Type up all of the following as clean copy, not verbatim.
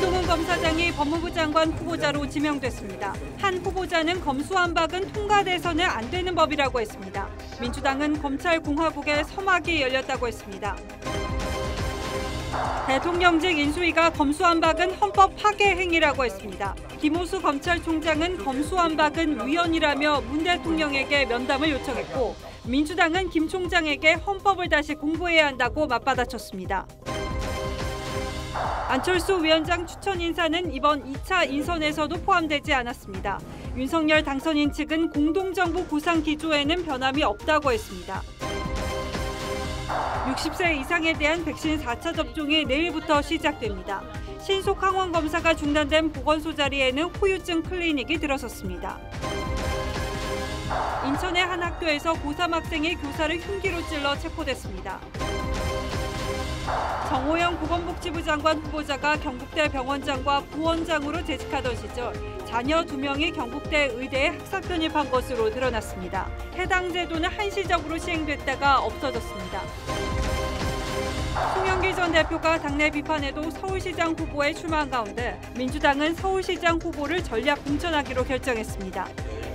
한동훈 검사장이 법무부 장관 후보자로 지명됐습니다. 한 후보자는 검수완박은 통과돼서는 안 되는 법이라고 했습니다. 민주당은 검찰공화국의 서막이 열렸다고 했습니다. 대통령직 인수위가 검수완박은 헌법 파괴 행위라고 했습니다. 김호수 검찰총장은 검수완박은 위헌이라며 문 대통령에게 면담을 요청했고 민주당은 김 총장에게 헌법을 다시 공부해야 한다고 맞받아쳤습니다. 안철수 위원장 추천 인사는 이번 2차 인선에서도 포함되지 않았습니다. 윤석열 당선인 측은 공동정부 구상 기조에는 변함이 없다고 했습니다. 60세 이상에 대한 백신 4차 접종이 내일부터 시작됩니다. 신속 항원 검사가 중단된 보건소 자리에는 후유증 클리닉이 들어섰습니다. 인천의 한 학교에서 고3 학생이 교사를 흉기로 찔러 체포됐습니다. 정호영 보건복지부 장관 후보자가 경북대 병원장과 부원장으로 재직하던 시절 자녀 2명이 경북대 의대에 학사 편입한 것으로 드러났습니다. 해당 제도는 한시적으로 시행됐다가 없어졌습니다. 송영길 전 대표가 당내 비판에도 서울시장 후보에 출마한 가운데 민주당은 서울시장 후보를 전략 공천하기로 결정했습니다.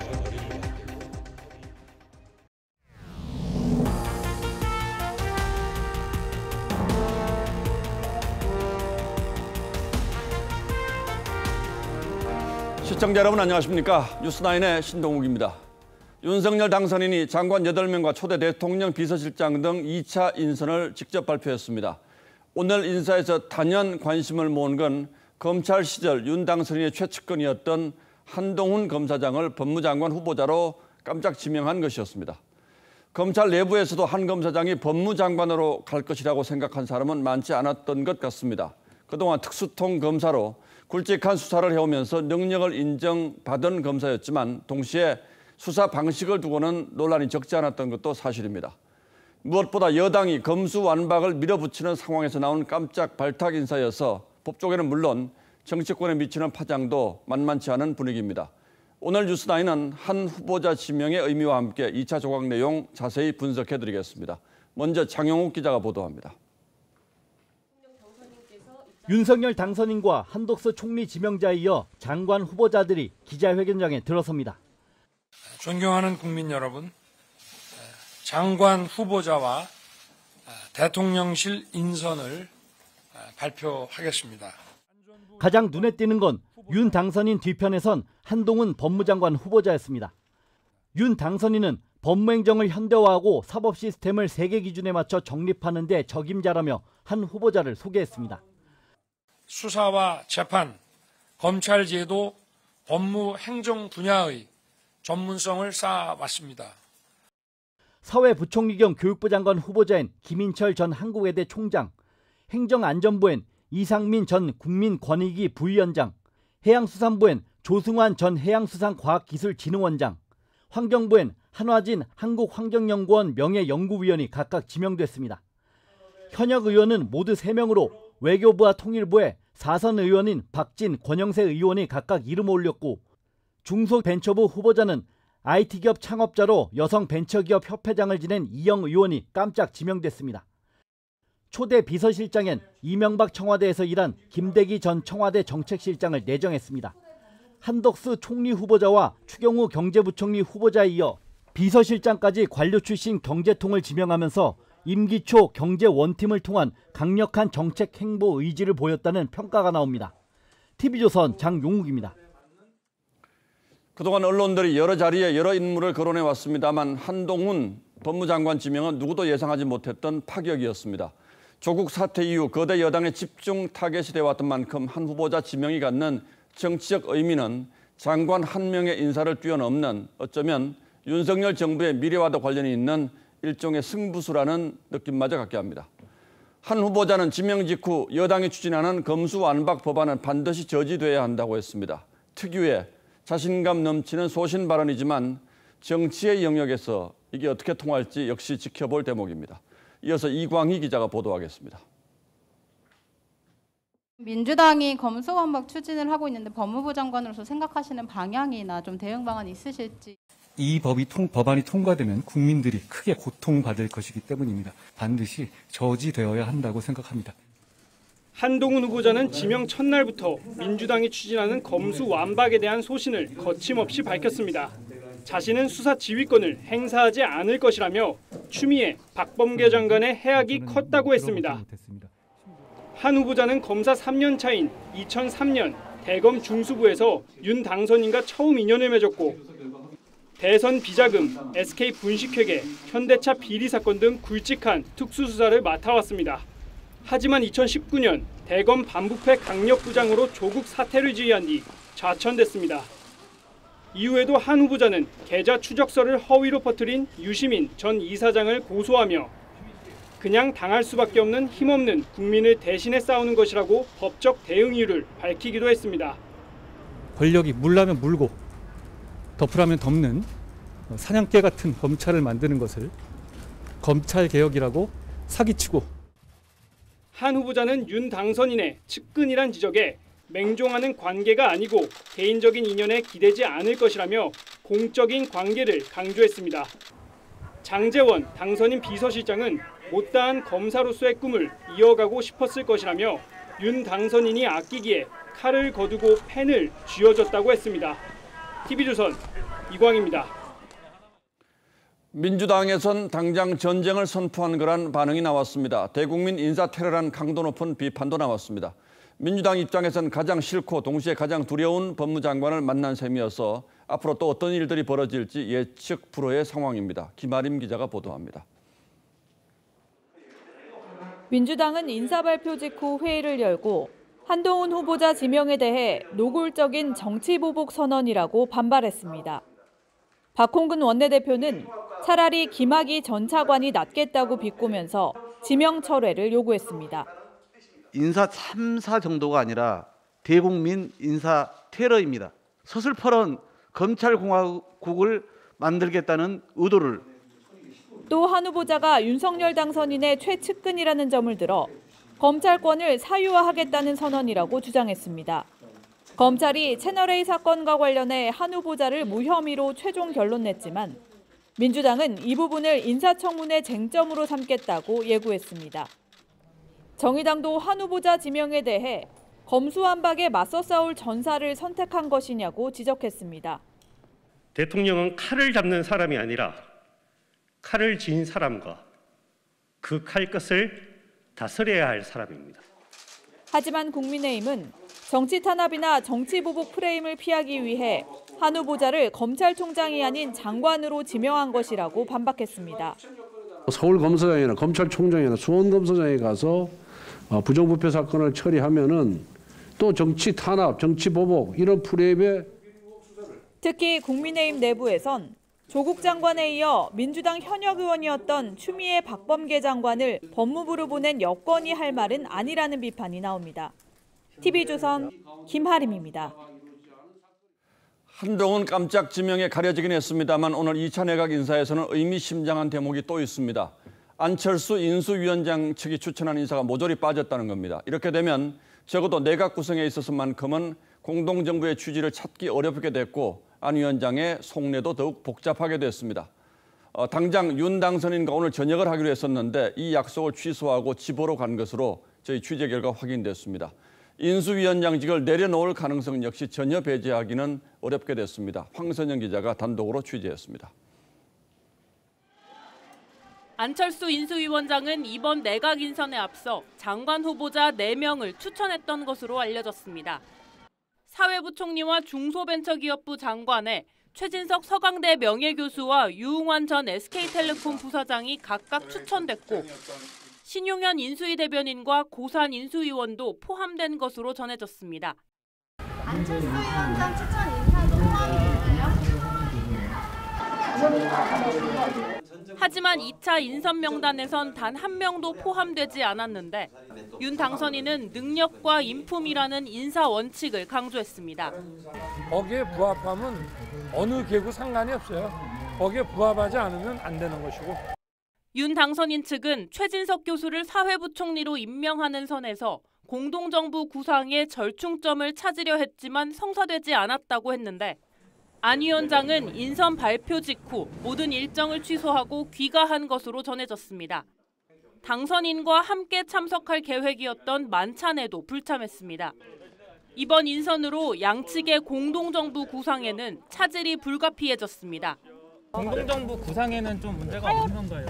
시청자 여러분 안녕하십니까? 뉴스9의 신동욱입니다. 윤석열 당선인이 장관 8명과 초대 대통령 비서실장 등 2차 인선을 직접 발표했습니다. 오늘 인사에서 단연 관심을 모은 건 검찰 시절 윤 당선인의 최측근이었던 한동훈 검사장을 법무장관 후보자로 깜짝 지명한 것이었습니다. 검찰 내부에서도 한 검사장이 법무장관으로 갈 것이라고 생각한 사람은 많지 않았던 것 같습니다. 그동안 특수통 검사로 굵직한 수사를 해오면서 능력을 인정받은 검사였지만 동시에 수사 방식을 두고는 논란이 적지 않았던 것도 사실입니다. 무엇보다 여당이 검수완박을 밀어붙이는 상황에서 나온 깜짝 발탁 인사여서 법조계는 물론 정치권에 미치는 파장도 만만치 않은 분위기입니다. 오늘 뉴스9은 한 후보자 지명의 의미와 함께 2차 조각 내용 자세히 분석해드리겠습니다. 먼저 장영욱 기자가 보도합니다. 윤석열 당선인과 한덕수 총리 지명자에 이어 장관 후보자들이 기자회견장에 들어섭니다. 존경하는 국민 여러분, 장관 후보자와 대통령실 인선을 발표하겠습니다. 가장 눈에 띄는 건 윤 당선인 뒤편에선 한동훈 법무장관 후보자였습니다. 윤 당선인은 법무행정을 현대화하고 사법 시스템을 세계 기준에 맞춰 정립하는 데 적임자라며 한 후보자를 소개했습니다. 수사와 재판, 검찰제도, 법무행정 분야의 전문성을 쌓아왔습니다. 사회부총리 겸 교육부 장관 후보자인 김인철 전 한국외대 총장, 행정안전부엔 이상민 전 국민권익위 부위원장, 해양수산부엔 조승환 전 해양수산과학기술진흥원장, 환경부엔 한화진 한국환경연구원 명예연구위원이 각각 지명됐습니다. 현역 의원은 모두 3명으로 외교부와 통일부에 4선 의원인 박진, 권영세 의원이 각각 이름을 올렸고 중소벤처부 후보자는 IT기업 창업자로 여성벤처기업 협회장을 지낸 이영 의원이 깜짝 지명됐습니다. 초대 비서실장엔 이명박 청와대에서 일한 김대기 전 청와대 정책실장을 내정했습니다. 한덕수 총리 후보자와 추경호 경제부총리 후보자에 이어 비서실장까지 관료 출신 경제통을 지명하면서 임기 초 경제원팀을 통한 강력한 정책 행보 의지를 보였다는 평가가 나옵니다. TV조선 장용욱입니다. 그동안 언론들이 여러 자리에 여러 인물을 거론해왔습니다만 한동훈 법무장관 지명은 누구도 예상하지 못했던 파격이었습니다. 조국 사태 이후 거대 여당의 집중 타겟이 되어왔던 만큼 한 후보자 지명이 갖는 정치적 의미는 장관 한 명의 인사를 뛰어넘는 어쩌면 윤석열 정부의 미래와도 관련이 있는 일종의 승부수라는 느낌마저 갖게 합니다. 한 후보자는 지명 직후 여당이 추진하는 검수완박 법안은 반드시 저지돼야 한다고 했습니다. 특유의 자신감 넘치는 소신 발언이지만 정치의 영역에서 이게 어떻게 통할지 역시 지켜볼 대목입니다. 이어서 이광희 기자가 보도하겠습니다. 민주당이 검수완박 추진을 하고 있는데 법무부 장관으로서 생각하시는 방향이나 좀 대응 방안이 있으실지. 이 법안이 통과되면 국민들이 크게 고통받을 것이기 때문입니다. 반드시 저지되어야 한다고 생각합니다. 한동훈 후보자는 지명 첫날부터 민주당이 추진하는 검수 완박에 대한 소신을 거침없이 밝혔습니다. 자신은 수사 지휘권을 행사하지 않을 것이라며 추미애, 박범계 장관의 해악이 컸다고 했습니다. 한 후보자는 검사 3년 차인 2003년 대검 중수부에서 윤 당선인과 처음 인연을 맺었고 대선 비자금, SK 분식회계, 현대차 비리 사건 등 굵직한 특수수사를 맡아왔습니다. 하지만 2019년 대검 반부패 강력부장으로 조국 사퇴를 지휘한 뒤 좌천됐습니다. 이후에도 한 후보자는 계좌 추적서를 허위로 퍼뜨린 유시민 전 이사장을 고소하며 그냥 당할 수밖에 없는 힘없는 국민을 대신해 싸우는 것이라고 법적 대응 이유를 밝히기도 했습니다. 권력이 물라면 물고 덮으라면 덮는 사냥개 같은 검찰을 만드는 것을 검찰개혁이라고 사기치고 한 후보자는 윤 당선인의 측근이란 지적에 맹종하는 관계가 아니고 개인적인 인연에 기대지 않을 것이라며 공적인 관계를 강조했습니다. 장제원 당선인 비서실장은 못다한 검사로서의 꿈을 이어가고 싶었을 것이라며 윤 당선인이 아끼기에 칼을 거두고 펜을 쥐어줬다고 했습니다. TV조선 이광입니다. 민주당에선 당장 전쟁을 선포한 거란 반응이 나왔습니다. 대국민 인사 테러란 강도 높은 비판도 나왔습니다. 민주당 입장에선 가장 싫고 동시에 가장 두려운 법무장관을 만난 셈이어서 앞으로 또 어떤 일들이 벌어질지 예측 불허의 상황입니다. 김아림 기자가 보도합니다. 민주당은 인사발표 직후 회의를 열고 한동훈 후보자 지명에 대해 노골적인 정치보복 선언이라고 반발했습니다. 박홍근 원내대표는 차라리 김학의 전 차관이 낫겠다고 비꼬면서 지명 철회를 요구했습니다. 인사 참사 정도가 아니라 대국민 인사 테러입니다. 서슬퍼런 검찰공화국을 만들겠다는 의도를 또 한 후보자가 윤석열 당선인의 최측근이라는 점을 들어 검찰권을 사유화하겠다는 선언이라고 주장했습니다. 검찰이 채널A 사건과 관련해 한 후보자를 무혐의로 최종 결론 냈지만 민주당은 이 부분을 인사청문회 쟁점으로 삼겠다고 예고했습니다. 정의당도 한 후보자 지명에 대해 검수완박에 맞서 싸울 전사를 선택한 것이냐고 지적했습니다. 대통령은 칼을 잡는 사람이 아니라 칼을 쥔 사람과 그 칼끝을 다스려야 할 사람입니다. 하지만 국민의힘은 정치 탄압이나 정치 보복 프레임을 피하기 위해 한 후보자를 검찰총장이 아닌 장관으로 지명한 것이라고 반박했습니다. 서울검사장이나 검찰총장이나 수원검사장에 가서 부정부패 사건을 처리하면은 또 정치 탄압, 정치 보복 이런 프레임에 특히 국민의힘 내부에선 조국 장관에 이어 민주당 현역 의원이었던 추미애 박범계 장관을 법무부로 보낸 여건이 할 말은 아니라는 비판이 나옵니다. TV조선 김하림입니다. 한동훈 깜짝 지명에 가려지긴 했습니다만 오늘 2차 내각 인사에서는 의미심장한 대목이 또 있습니다. 안철수 인수위원장 측이 추천한 인사가 모조리 빠졌다는 겁니다. 이렇게 되면 적어도 내각 구성에 있어서만큼은 공동정부의 취지를 찾기 어렵게 됐고 안 위원장의 속내도 더욱 복잡하게 됐습니다. 당장 윤 당선인과 오늘 저녁을 하기로 했었는데 이 약속을 취소하고 집으로 간 것으로 저희 취재 결과 확인됐습니다. 인수위원장직을 내려놓을 가능성 역시 전혀 배제하기는 어렵게 됐습니다. 황선영 기자가 단독으로 취재했습니다. 안철수 인수위원장은 이번 내각 인선에 앞서 장관 후보자 4명을 추천했던 것으로 알려졌습니다. 사회부총리와 중소벤처기업부 장관에 최진석 서강대 명예교수와 유흥환 전 SK텔레콤 부사장이 각각 추천됐고 신용현 인수위 대변인과 고산 인수위원도 포함된 것으로 전해졌습니다. 안철수 위원장 추천 인사도 포함됐나요? 하지만 2차 인선 명단에선 단 한 명도 포함되지 않았는데 윤 당선인은 능력과 인품이라는 인사 원칙을 강조했습니다. 거기에 부합하면 어느 계고 상관이 없어요. 거기에 부합하지 않으면 안 되는 것이고. 윤 당선인 측은 최진석 교수를 사회부총리로 임명하는 선에서 공동정부 구상의 절충점을 찾으려 했지만 성사되지 않았다고 했는데 안 위원장은 인선 발표 직후 모든 일정을 취소하고 귀가한 것으로 전해졌습니다. 당선인과 함께 참석할 계획이었던 만찬에도 불참했습니다. 이번 인선으로 양측의 공동정부 구상에는 차질이 불가피해졌습니다. 공동정부 구상에는 좀 문제가 없는 건가요?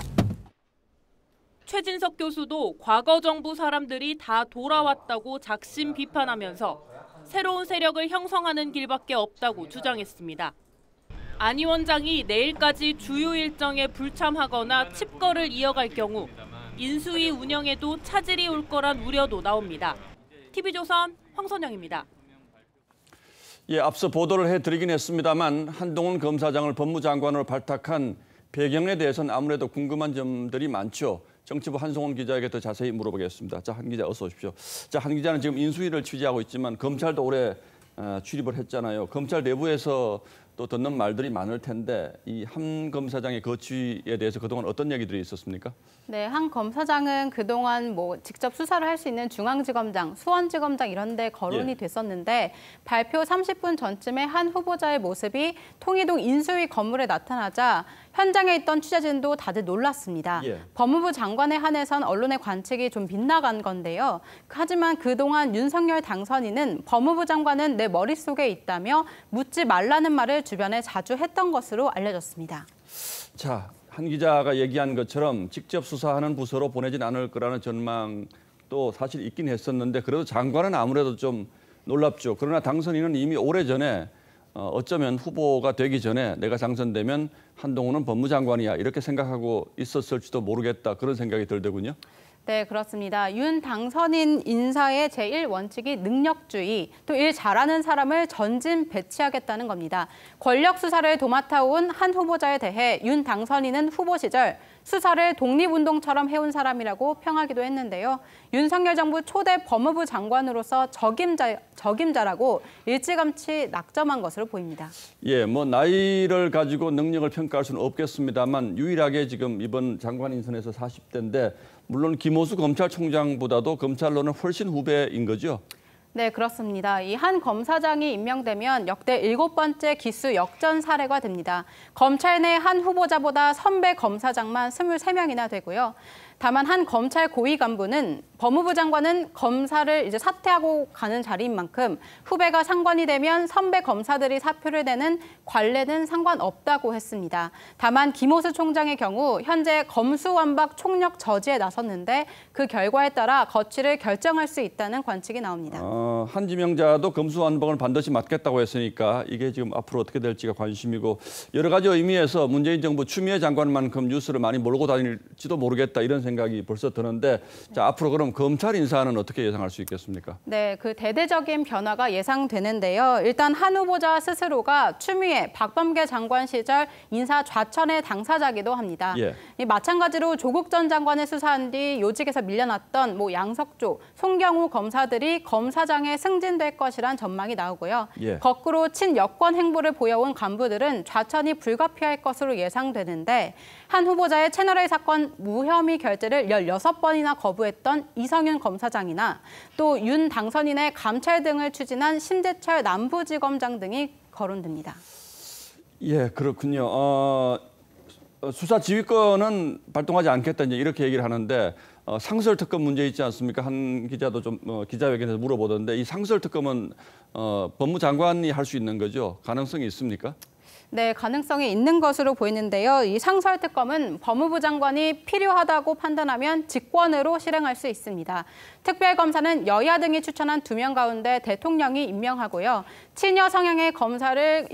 최진석 교수도 과거 정부 사람들이 다 돌아왔다고 작심 비판하면서 새로운 세력을 형성하는 길밖에 없다고 주장했습니다. 안 위원장이 내일까지 주요 일정에 불참하거나 칩거를 이어갈 경우 인수위 운영에도 차질이 올 거란 우려도 나옵니다. TV조선 황선영입니다. 예, 앞서 보도를 해드리긴 했습니다만 한동훈 검사장을 법무장관으로 발탁한 배경에 대해서는 아무래도 궁금한 점들이 많죠. 정치부 한송원 기자에게 더 자세히 물어보겠습니다. 자, 한 기자 어서 오십시오. 자, 한 기자는 지금 인수위를 취재하고 있지만 검찰도 올해 출입을 했잖아요. 검찰 내부에서 또 듣는 말들이 많을 텐데 이 한 검사장의 거취에 대해서 그동안 어떤 얘기들이 있었습니까? 네, 한 검사장은 그동안 뭐 직접 수사를 할 수 있는 중앙지검장, 수원지검장 이런 데 거론이 됐었는데 발표 30분 전쯤에 한 후보자의 모습이 통이동 인수위 건물에 나타나자 현장에 있던 취재진도 다들 놀랐습니다. 법무부 장관에 한해선 언론의 관측이 좀 빗나간 건데요. 하지만 그동안 윤석열 당선인은 법무부 장관은 내 머릿속에 있다며 묻지 말라는 말을 주변에 자주 했던 것으로 알려졌습니다. 자, 한 기자가 얘기한 것처럼 직접 수사하는 부서로 보내진 않을 거라는 전망도 사실 있긴 했었는데 그래도 장관은 아무래도 좀 놀랍죠. 그러나 당선인은 이미 오래전에 어쩌면 후보가 되기 전에 내가 당선되면 한동훈은 법무장관이야 이렇게 생각하고 있었을지도 모르겠다 그런 생각이 들더군요. 네, 그렇습니다. 윤 당선인 인사의 제1원칙이 능력주의, 또 일 잘하는 사람을 전진 배치하겠다는 겁니다. 권력 수사를 도맡아온 한 후보자에 대해 윤 당선인은 후보 시절 수사를 독립운동처럼 해온 사람이라고 평하기도 했는데요. 윤석열 정부 초대 법무부 장관으로서 적임자라고 일찌감치 낙점한 것으로 보입니다. 예, 뭐 나이를 가지고 능력을 평가할 수는 없겠습니다만 유일하게 지금 이번 장관 인선에서 40대인데 물론 김호수 검찰총장보다도 검찰로는 훨씬 후배인 거죠? 네, 그렇습니다. 이 한 검사장이 임명되면 역대 7번째 기수 역전 사례가 됩니다. 검찰 내 한 후보자보다 선배 검사장만 23명이나 되고요. 다만 한 검찰 고위 간부는 법무부 장관은 검사를 이제 사퇴하고 가는 자리인 만큼 후배가 상관이 되면 선배 검사들이 사표를 내는 관례는 상관없다고 했습니다. 다만 김호수 총장의 경우 현재 검수완박 총력 저지에 나섰는데 그 결과에 따라 거취를 결정할 수 있다는 관측이 나옵니다. 한 지명자도 검수완박을 반드시 맡겠다고 했으니까 이게 지금 앞으로 어떻게 될지가 관심이고 여러 가지 의미에서 문재인 정부 추미애 장관만큼 뉴스를 많이 몰고 다닐지도 모르겠다 이런 생각이 벌써 드는데 자, 앞으로 그럼 검찰 인사는 어떻게 예상할 수 있겠습니까? 네, 그 대대적인 변화가 예상되는데요. 일단 한 후보자 스스로가 추미애, 박범계 장관 시절 인사 좌천의 당사자기도 합니다. 마찬가지로 조국 전 장관을 수사한 뒤 요직에서 밀려났던 양석조, 송경우 검사들이 검사장에 승진될 것이란 전망이 나오고요. 거꾸로 친여권 행보를 보여온 간부들은 좌천이 불가피할 것으로 예상되는데 한 후보자의 채널A 사건 무혐의 결재를 16번이나 거부했던 이성윤 검사장이나 또 윤 당선인의 감찰 등을 추진한 심재철 남부지검장 등이 거론됩니다. 예, 그렇군요. 수사 지휘권은 발동하지 않겠다 이렇게 얘기를 하는데 상설 특검 문제 있지 않습니까? 한 기자도 좀 기자회견에서 물어보던데 이 상설 특검은 법무장관이 할 수 있는 거죠? 가능성이 있습니까? 네, 가능성이 있는 것으로 보이는데요. 이 상설특검은 법무부 장관이 필요하다고 판단하면 직권으로 실행할 수 있습니다. 특별검사는 여야 등이 추천한 2명 가운데 대통령이 임명하고요. 친여 성향의 검사를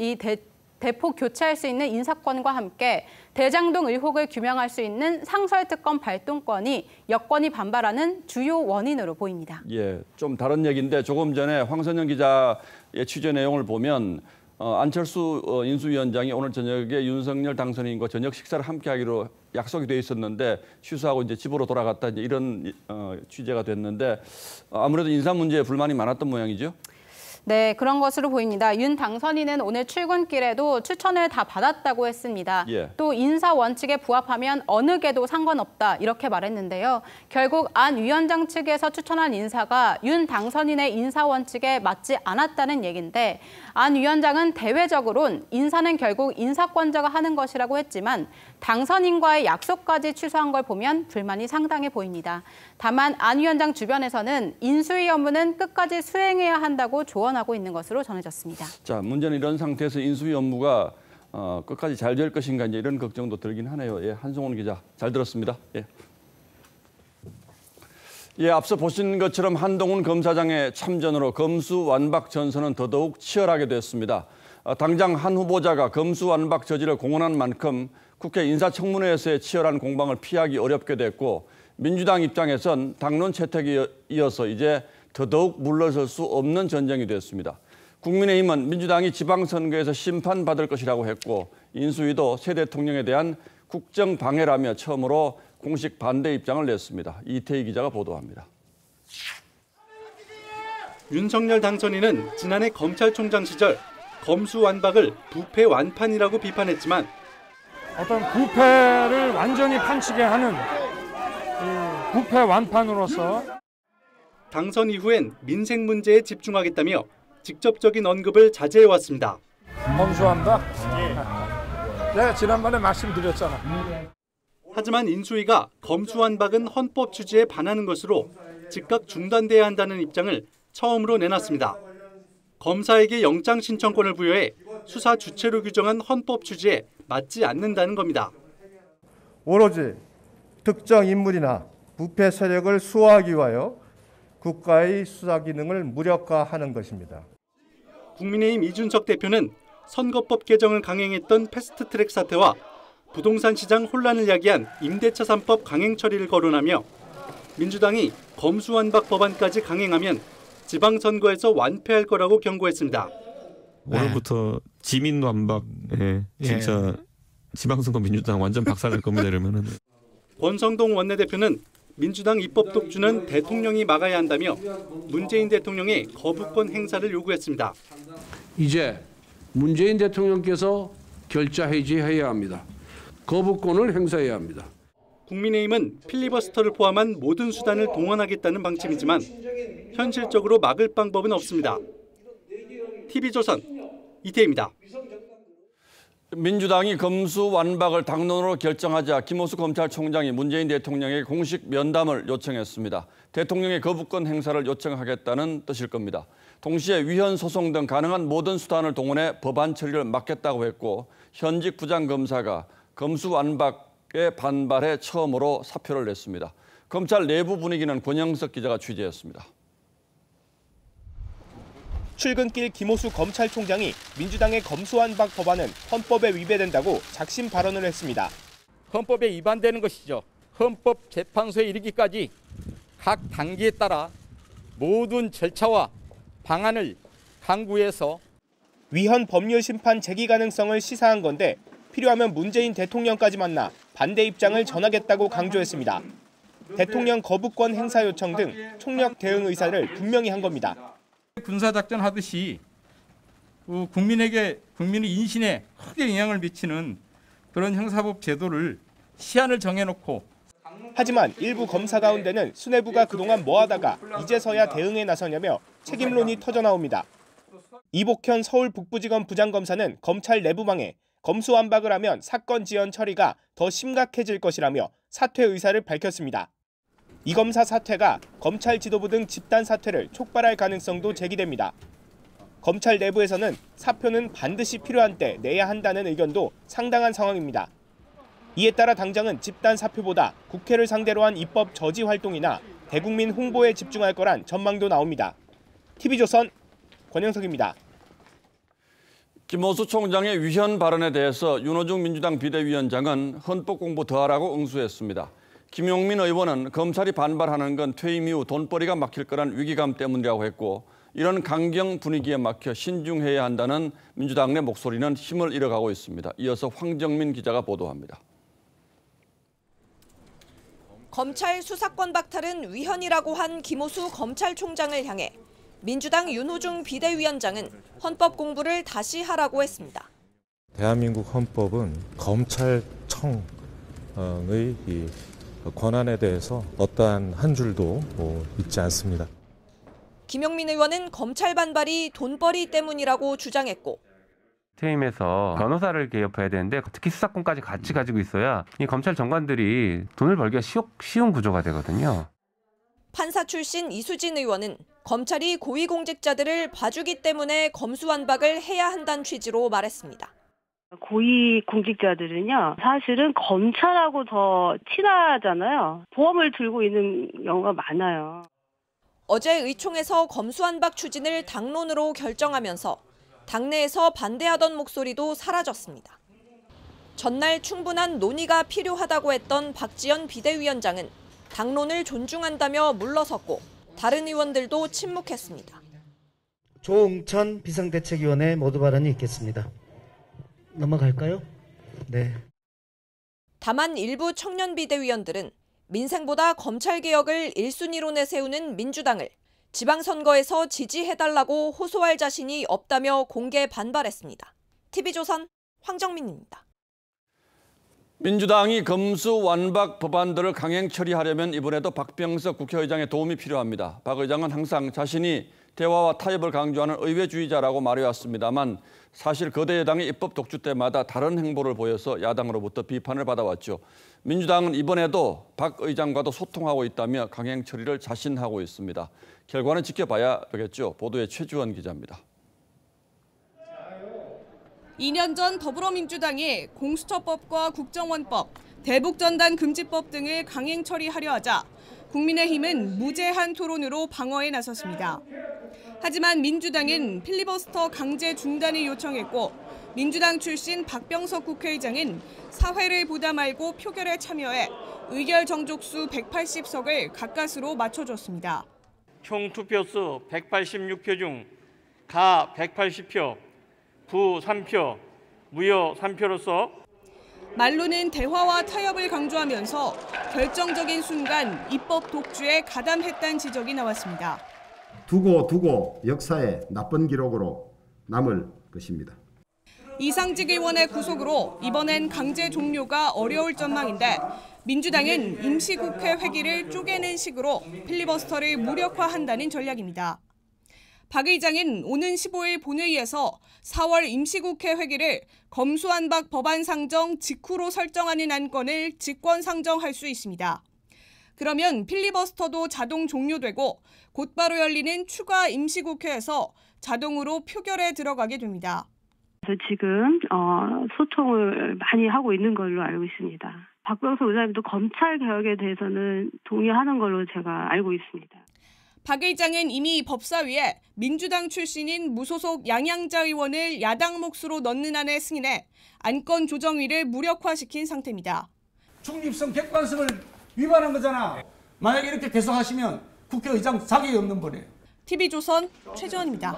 대폭 교체할 수 있는 인사권과 함께 대장동 의혹을 규명할 수 있는 상설특검 발동권이 여권이 반발하는 주요 원인으로 보입니다. 예, 좀 다른 얘기인데 조금 전에 황선영 기자의 취재 내용을 보면 안철수 인수위원장이 오늘 저녁에 윤석열 당선인과 저녁 식사를 함께하기로 약속이 돼 있었는데 취소하고 이제 집으로 돌아갔다 이런 취재가 됐는데 아무래도 인사 문제에 불만이 많았던 모양이죠. 네, 그런 것으로 보입니다. 윤 당선인은 오늘 출근길에도 추천을 다 받았다고 했습니다. 또 인사 원칙에 부합하면 어느 개도 상관없다 이렇게 말했는데요. 결국 안 위원장 측에서 추천한 인사가 윤 당선인의 인사 원칙에 맞지 않았다는 얘기인데 안 위원장은 대외적으론 인사는 결국 인사권자가 하는 것이라고 했지만 당선인과의 약속까지 취소한 걸 보면 불만이 상당해 보입니다. 다만 안 위원장 주변에서는 인수위 업무는 끝까지 수행해야 한다고 조언하고 있는 것으로 전해졌습니다. 자, 문제는 이런 상태에서 인수위 업무가 끝까지 잘 될 것인가 이제 이런 걱정도 들긴 하네요. 예, 한송원 기자 잘 들었습니다. 예, 앞서 보신 것처럼 한동훈 검사장의 참전으로 검수완박 전선은 더더욱 치열하게 됐습니다. 당장 한 후보자가 검수완박 저지를 공언한 만큼 국회 인사청문회에서의 치열한 공방을 피하기 어렵게 됐고 민주당 입장에선 당론 채택에 이어서 이제 더더욱 물러설 수 없는 전쟁이 됐습니다. 국민의힘은 민주당이 지방선거에서 심판받을 것이라고 했고 인수위도 새 대통령에 대한 국정방해라며 처음으로 공식 반대 입장을 냈습니다. 이태희 기자가 보도합니다. 윤석열 당선인은 지난해 검찰총장 시절 검수완박을 부패 완판이라고 비판했지만 어떤 부패를 완전히 판치게 하는 부패 완판으로 당선 이후엔 민생 문제에 집중하겠다며 직접적인 언급을 자제해왔습니다. 검수완박? 네, 지난번에 말씀드렸잖아. 하지만 인수위가 검수완박은 헌법 취지에 반하는 것으로 즉각 중단돼야 한다는 입장을 처음으로 내놨습니다. 검사에게 영장 신청권을 부여해 수사 주체로 규정한 헌법 취지에 맞지 않는다는 겁니다. 오로지 특정 인물이나 부패 세력을 수호하기 위하여 국가의 수사 기능을 무력화하는 것입니다. 국민의힘 이준석 대표는 선거법 개정을 강행했던 패스트트랙 사태와 부동산 시장 혼란을 야기한 임대차 3법 강행 처리를 거론하며 민주당이 검수완박 법안까지 강행하면 지방선거에서 완패할 거라고 경고했습니다. 오늘부터 지민완박, 진짜 지방선거 민주당 완전 박살날 겁니다. 이러면은. 권성동 원내대표는 민주당 입법 독주는 대통령이 막아야 한다며 문재인 대통령의 거부권 행사를 요구했습니다. 이제 문재인 대통령께서 결자 해지해야 합니다. 거부권을 행사해야 합니다. 국민의힘은 필리버스터를 포함한 모든 수단을 동원하겠다는 방침이지만 현실적으로 막을 방법은 없습니다. TV조선 이태희입니다. 민주당이 검수완박을 당론으로 결정하자 김호수 검찰총장이 문재인 대통령에게 공식 면담을 요청했습니다. 대통령의 거부권 행사를 요청하겠다는 뜻일 겁니다. 동시에 위헌 소송 등 가능한 모든 수단을 동원해 법안 처리를 막겠다고 했고 현직 부장검사가 검수완박에 반발해 처음으로 사표를 냈습니다. 검찰 내부 분위기는 권영석 기자가 취재했습니다. 출근길 김호수 검찰총장이 민주당의 검수완박 법안은 헌법에 위배된다고 작심 발언을 했습니다. 헌법에 위반되는 것이죠. 헌법재판소에 이르기까지 각 단계에 따라 모든 절차와 방안을 강구해서 위헌 법률 심판 제기 가능성을 시사한 건데 필요하면 문재인 대통령까지 만나 반대 입장을 전하겠다고 강조했습니다. 대통령 거부권 행사 요청 등 총력 대응 의사를 분명히 한 겁니다. 군사작전 하듯이 국민의 인신에 크게 영향을 미치는 그런 형사법 제도를 시한을 정해놓고 하지만 일부 검사 가운데는 수뇌부가 그동안 뭐하다가 이제서야 대응에 나서냐며 책임론이 터져나옵니다. 이복현 서울 북부지검 부장검사는 검찰 내부망에 검수완박을 하면 사건 지연 처리가 더 심각해질 것이라며 사퇴 의사를 밝혔습니다. 이 검사 사퇴가 검찰 지도부 등 집단 사퇴를 촉발할 가능성도 제기됩니다. 검찰 내부에서는 사표는 반드시 필요한 때 내야 한다는 의견도 상당한 상황입니다. 이에 따라 당장은 집단 사표보다 국회를 상대로 한 입법 저지 활동이나 대국민 홍보에 집중할 거란 전망도 나옵니다. TV조선 권영석입니다. 김호수 총장의 위헌 발언에 대해서 윤호중 민주당 비대위원장은 헌법 공부 더하라고 응수했습니다. 김용민 의원은 검찰이 반발하는 건 퇴임 이후 돈벌이가 막힐 거란 위기감 때문이라고 했고 이런 강경 분위기에 막혀 신중해야 한다는 민주당 내 목소리는 힘을 잃어가고 있습니다. 이어서 황정민 기자가 보도합니다. 검찰 수사권 박탈은 위헌이라고 한 김호수 검찰총장을 향해 민주당 윤호중 비대위원장은 헌법 공부를 다시 하라고 했습니다. 대한민국 헌법은 검찰청의 이 권한에 대해서 어떠한 한 줄도 있지 않습니다. 김영민 의원은 검찰 반발이 돈벌이 때문이라고 주장했고 퇴임해서 변호사를 개업해야 되는데 특히 수사권까지 같이 가지고 있어야 이 검찰 정관들이 돈을 벌기가 쉬운 구조가 되거든요. 판사 출신 이수진 의원은 검찰이 고위공직자들을 봐주기 때문에 검수완박을 해야 한다는 취지로 말했습니다. 고위공직자들은요, 사실은 검찰하고 더 친하잖아요. 보험을 들고 있는 경우가 많아요. 어제 의총에서 검수완박 추진을 당론으로 결정하면서 당내에서 반대하던 목소리도 사라졌습니다. 전날 충분한 논의가 필요하다고 했던 박지원 비대위원장은 당론을 존중한다며 물러섰고 다른 의원들도 침묵했습니다. 조응천 비상대책위원회 모두 발언이 있겠습니다. 넘어갈까요? 네. 다만 일부 청년 비대위원들은 민생보다 검찰개혁을 1순위로 내세우는 민주당을 지방선거에서 지지해달라고 호소할 자신이 없다며 공개 반발했습니다. TV조선 황정민입니다. 민주당이 검수완박 법안들을 강행 처리하려면 이번에도 박병석 국회의장의 도움이 필요합니다. 박 의장은 항상 자신이 대화와 타협을 강조하는 의회주의자라고 말해왔습니다만 사실 거대 여당의 입법 독주 때마다 다른 행보를 보여서 야당으로부터 비판을 받아왔죠. 민주당은 이번에도 박 의장과도 소통하고 있다며 강행 처리를 자신하고 있습니다. 결과는 지켜봐야 되겠죠. 보도에 최주원 기자입니다. 2년 전 더불어민주당이 공수처법과 국정원법, 대북전단 금지법 등을 강행 처리하려 하자 국민의힘은 무제한 토론으로 방어에 나섰습니다. 하지만 민주당은 필리버스터 강제 중단을 요청했고 민주당 출신 박병석 국회의장은 사회를 보다 말고 표결에 참여해 의결 정족수 180석을 가까스로 맞춰줬습니다. 총 투표수 186표 중 가 180표, 부 3표, 무효 3표로서 말로는 대화와 타협을 강조하면서 결정적인 순간 입법 독주에 가담했다는 지적이 나왔습니다. 두고 역사의 나쁜 기록으로 남을 것입니다. 이상직 의원의 구속으로 이번엔 강제 종료가 어려울 전망인데 민주당은 임시국회 회기를 쪼개는 식으로 필리버스터를 무력화한다는 전략입니다. 박 의장은 오는 15일 본회의에서 4월 임시국회 회기를 검수완박 법안 상정 직후로 설정하는 안건을 직권 상정할 수 있습니다. 그러면 필리버스터도 자동 종료되고 곧바로 열리는 추가 임시국회에서 자동으로 표결에 들어가게 됩니다. 그래서 지금 소통을 많이 하고 있는 걸로 알고 있습니다. 박병석 의장님도 검찰 개혁에 대해서는 동의하는 걸로 제가 알고 있습니다. 박 의장은 이미 법사위에 민주당 출신인 무소속 양양자 의원을 야당 몫으로 넣는 안에 승인해 안건 조정위를 무력화시킨 상태입니다. 중립성, 객관성을 위반한 거잖아. 만약에 이렇게 계속하시면 국회의장 자격이 없는 거래요. TV조선 최지원입니다.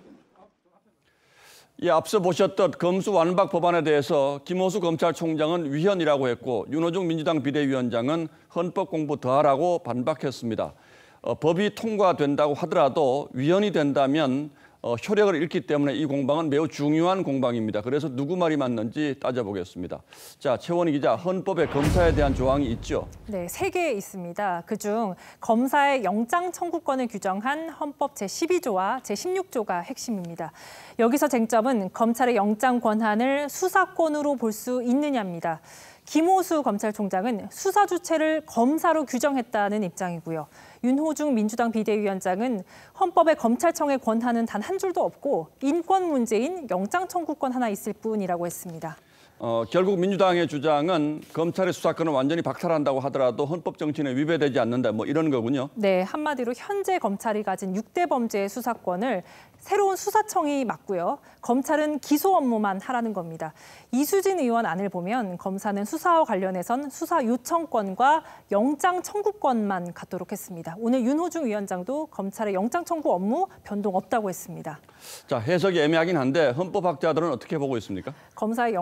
예, 앞서 보셨던 검수완박 법안에 대해서 김호수 검찰총장은 위헌이라고 했고 윤호중 민주당 비대위원장은 헌법 공부 더하라고 반박했습니다. 법이 통과된다고 하더라도 위헌이 된다면 효력을 잃기 때문에 이 공방은 매우 중요한 공방입니다. 그래서 누구 말이 맞는지 따져보겠습니다. 자, 최원희 기자, 헌법에 검사에 대한 조항이 있죠? 네, 3개 있습니다. 그중 검사의 영장 청구권을 규정한 헌법 제12조와 제16조가 핵심입니다. 여기서 쟁점은 검찰의 영장 권한을 수사권으로 볼 수 있느냐입니다. 김호수 검찰총장은 수사 주체를 검사로 규정했다는 입장이고요. 윤호중 민주당 비대위원장은 헌법에 검찰청의 권한은 단 한 줄도 없고 인권 문제인 영장 청구권 하나 있을 뿐이라고 했습니다. 결국 민주당의 주장은 검찰의 수사권을 완전히 박탈한다고 하더라도 헌법 정신에 위배되지 않는다, 뭐 이런 거군요. 네, 한마디로 현재 검찰이 가진 6대 범죄의 수사권을 새로운 수사청이 맡고요. 검찰은 기소 업무만 하라는 겁니다. 이수진 의원 안을 보면 검사는 수사와 관련해선 수사 요청권과 영장 청구권만 갖도록 했습니다. 오늘 윤호중 위원장도 검찰의 영장 청구 업무 변동 없다고 했습니다. 자, 해석이 애매하긴 한데 헌법학자들은 어떻게 보고 있습니까? 검사의 영장 청구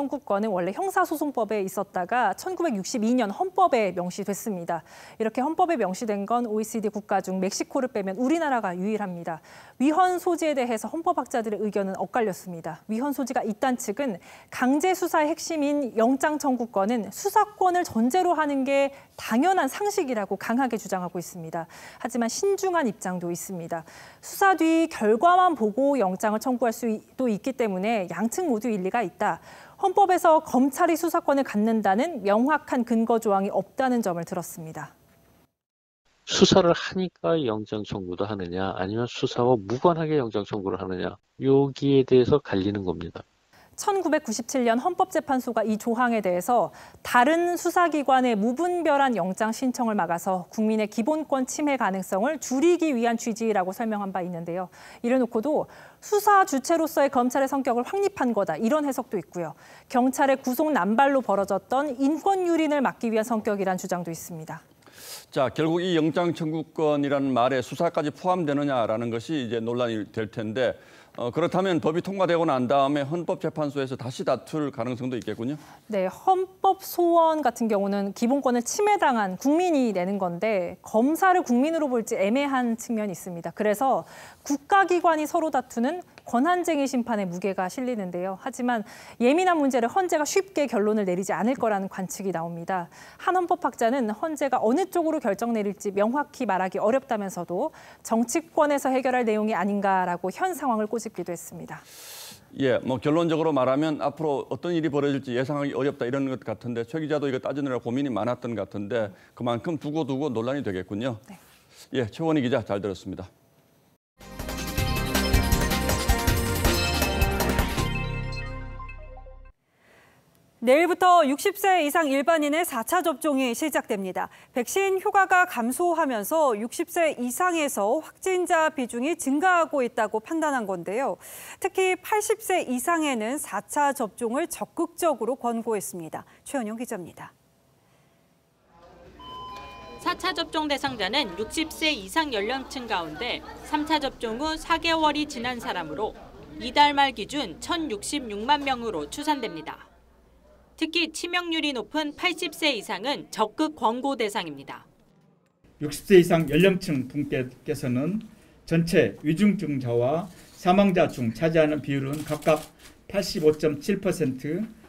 청구권은 원래 형사소송법에 있었다가 1962년 헌법에 명시됐습니다. 이렇게 헌법에 명시된 건 OECD 국가 중 멕시코를 빼면 우리나라가 유일합니다. 위헌 소지에 대해서 헌법학자들의 의견은 엇갈렸습니다. 위헌 소지가 있다는 측은 강제 수사의 핵심인 영장 청구권은 수사권을 전제로 하는 게 당연한 상식이라고 강하게 주장하고 있습니다. 하지만 신중한 입장도 있습니다. 수사 뒤 결과만 보고 영장을 청구할 수도 있기 때문에 양측 모두 일리가 있다. 헌법에서 검찰이 수사권을 갖는다는 명확한 근거 조항이 없다는 점을 들었습니다. 수사를 하니까 영장 청구도 하느냐 아니면 수사와 무관하게 영장 청구를 하느냐 여기에 대해서 갈리는 겁니다. 1997년 헌법재판소가 이 조항에 대해서 다른 수사기관의 무분별한 영장 신청을 막아서 국민의 기본권 침해 가능성을 줄이기 위한 취지라고 설명한 바 있는데요. 이래놓고도 수사 주체로서의 검찰의 성격을 확립한 거다 이런 해석도 있고요. 경찰의 구속 남발로 벌어졌던 인권 유린을 막기 위한 성격이란 주장도 있습니다. 자, 결국 이 영장 청구권이라는 말에 수사까지 포함되느냐라는 것이 이제 논란이 될 텐데 그렇다면 법이 통과되고 난 다음에 헌법재판소에서 다시 다툴 가능성도 있겠군요. 네, 헌법 소원 같은 경우는 기본권을 침해당한 국민이 내는 건데 검사를 국민으로 볼지 애매한 측면이 있습니다. 그래서 국가기관이 서로 다투는 권한쟁의 심판에 무게가 실리는데요. 하지만 예민한 문제를 헌재가 쉽게 결론을 내리지 않을 거라는 관측이 나옵니다. 한 헌법학자는 헌재가 어느 쪽으로 결정 내릴지 명확히 말하기 어렵다면서도 정치권에서 해결할 내용이 아닌가라고 현 상황을 꼬집기도 했습니다. 예, 뭐 결론적으로 말하면 앞으로 어떤 일이 벌어질지 예상하기 어렵다 이런 것 같은데 최 기자도 이거 따지느라 고민이 많았던 것 같은데 그만큼 두고 논란이 되겠군요. 네. 예, 최원희 기자 잘 들었습니다. 내일부터 60세 이상 일반인의 4차 접종이 시작됩니다. 백신 효과가 감소하면서 60세 이상에서 확진자 비중이 증가하고 있다고 판단한 건데요. 특히 80세 이상에는 4차 접종을 적극적으로 권고했습니다. 최은영 기자입니다. 4차 접종 대상자는 60세 이상 연령층 가운데 3차 접종 후 4개월이 지난 사람으로 이달 말 기준 1,066만 명으로 추산됩니다. 특히 치명률이 높은 80세 이상은 적극 권고 대상입니다. 60세 이상 연령층 분께서는 전체 위중증자와 사망자 중 차지하는 비율은 각각 85.7%,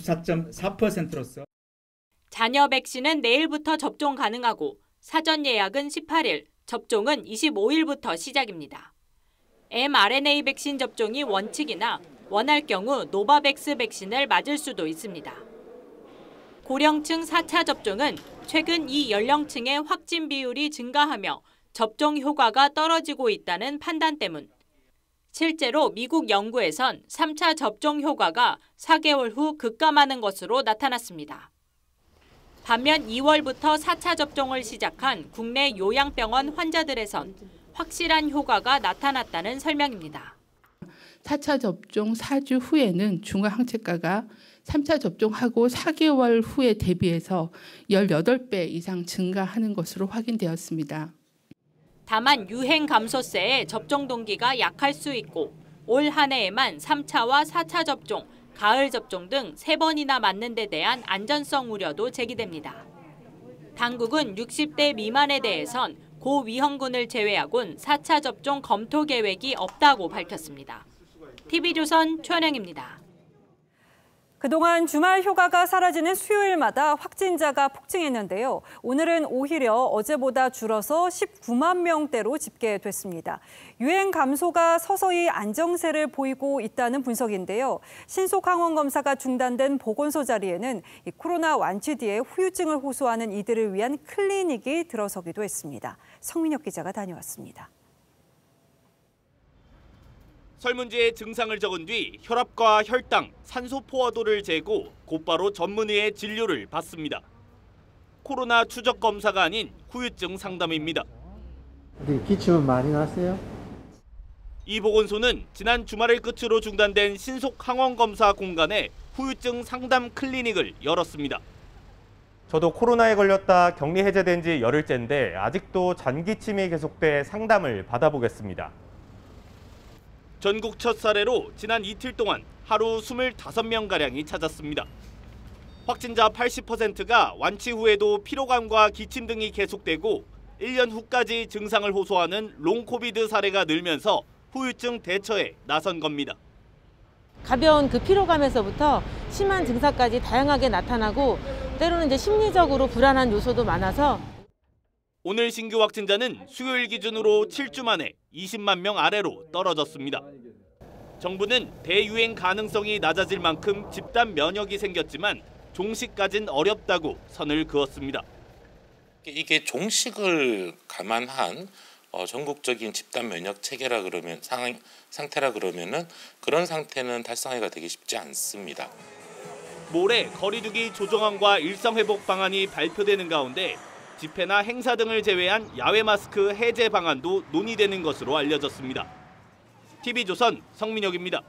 94.4%로서 자녀 백신은 내일부터 접종 가능하고 사전 예약은 18일, 접종은 25일부터 시작입니다. mRNA 백신 접종이 원칙이나 원할 경우 노바백스 백신을 맞을 수도 있습니다. 고령층 4차 접종은 최근 이 연령층의 확진 비율이 증가하며 접종 효과가 떨어지고 있다는 판단 때문. 실제로 미국 연구에선 3차 접종 효과가 4개월 후 급감하는 것으로 나타났습니다. 반면 2월부터 4차 접종을 시작한 국내 요양병원 환자들에선 확실한 효과가 나타났다는 설명입니다. 4차 접종 4주 후에는 중화항체가가 3차 접종하고 4개월 후에 대비해서 18배 이상 증가하는 것으로 확인되었습니다. 다만 유행 감소세에 접종 동기가 약할 수 있고 올 한 해에만 3차와 4차 접종, 가을 접종 등 3번이나 맞는 데 대한 안전성 우려도 제기됩니다. 당국은 60대 미만에 대해선 고위험군을 제외하곤 4차 접종 검토 계획이 없다고 밝혔습니다. TV조선 최은영입니다. 그동안 주말 휴가가 사라지는 수요일마다 확진자가 폭증했는데요. 오늘은 오히려 어제보다 줄어서 19만 명대로 집계됐습니다. 유행 감소가 서서히 안정세를 보이고 있다는 분석인데요. 신속 항원 검사가 중단된 보건소 자리에는 코로나 완치 뒤에 후유증을 호소하는 이들을 위한 클리닉이 들어서기도 했습니다. 성민혁 기자가 다녀왔습니다. 설문지에 증상을 적은 뒤 혈압과 혈당, 산소 포화도를 재고 곧바로 전문의의 진료를 받습니다. 코로나 추적 검사가 아닌 후유증 상담입니다. 기침은 많이 나세요? 이 보건소는 지난 주말을 끝으로 중단된 신속 항원 검사 공간에 후유증 상담 클리닉을 열었습니다. 저도 코로나에 걸렸다 격리 해제된 지 열흘째인데 아직도 잔기침이 계속돼 상담을 받아보겠습니다. 전국 첫 사례로 지난 이틀 동안 하루 25명가량이 찾았습니다. 확진자 80%가 완치 후에도 피로감과 기침 등이 계속되고 1년 후까지 증상을 호소하는 롱코비드 사례가 늘면서 후유증 대처에 나선 겁니다. 가벼운 그 피로감에서부터 심한 증상까지 다양하게 나타나고 때로는 이제 심리적으로 불안한 요소도 많아서 오늘 신규 확진자는 수요일 기준으로 7주 만에 20만 명 아래로 떨어졌습니다. 정부는 대유행 가능성이 낮아질 만큼 집단 면역이 생겼지만 종식까진 어렵다고 선을 그었습니다. 이게 종식을 감안한 전국적인 집단 면역 체계라 그러면 상태라 그러면은 그런 상태는 달성하기가 되게 쉽지 않습니다. 모레 거리두기 조정안과 일상회복 방안이 발표되는 가운데 집회나 행사 등을 제외한 야외 마스크 해제 방안도 논의되는 것으로 알려졌습니다. TV조선 성민혁입니다.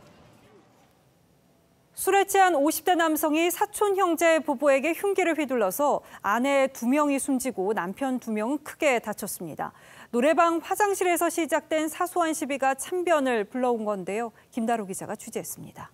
술에 취한 50대 남성이 사촌 형제 부부에게 흉기를 휘둘러서 아내 2명이 숨지고 남편 2명은 크게 다쳤습니다. 노래방 화장실에서 시작된 사소한 시비가 참변을 불러온 건데요. 김다로 기자가 취재했습니다.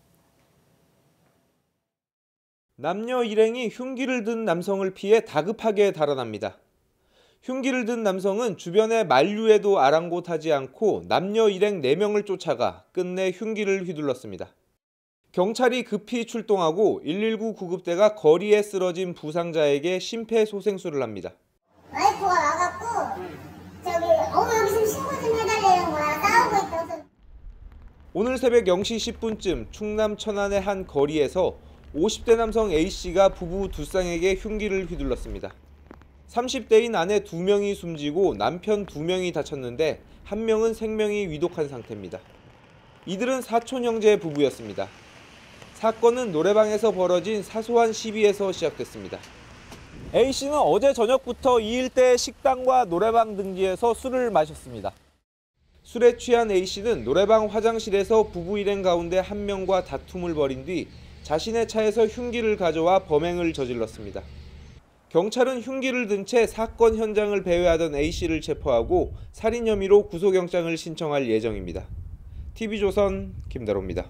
남녀 일행이 흉기를 든 남성을 피해 다급하게 달아납니다. 흉기를 든 남성은 주변의 만류에도 아랑곳하지 않고 남녀 일행 4명을 쫓아가 끝내 흉기를 휘둘렀습니다. 경찰이 급히 출동하고 119 구급대가 거리에 쓰러진 부상자에게 심폐소생술을 합니다. 와이프가 와갖고 여기 좀 신고 좀 해달라는 거야. 싸우고 있어서. 오늘 새벽 0시 10분쯤 충남 천안의 한 거리에서 50대 남성 A씨가 부부 두 쌍에게 흉기를 휘둘렀습니다. 30대인 아내 2명이 숨지고 남편 2명이 다쳤는데 1명은 생명이 위독한 상태입니다. 이들은 사촌 형제 부부였습니다. 사건은 노래방에서 벌어진 사소한 시비에서 시작됐습니다. A씨는 어제 저녁부터 이 일대 식당과 노래방 등지에서 술을 마셨습니다. 술에 취한 A씨는 노래방 화장실에서 부부 일행 가운데 1명과 다툼을 벌인 뒤 자신의 차에서 흉기를 가져와 범행을 저질렀습니다. 경찰은 흉기를 든 채 사건 현장을 배회하던 A씨를 체포하고 살인 혐의로 구속영장을 신청할 예정입니다. TV조선 김다로입니다.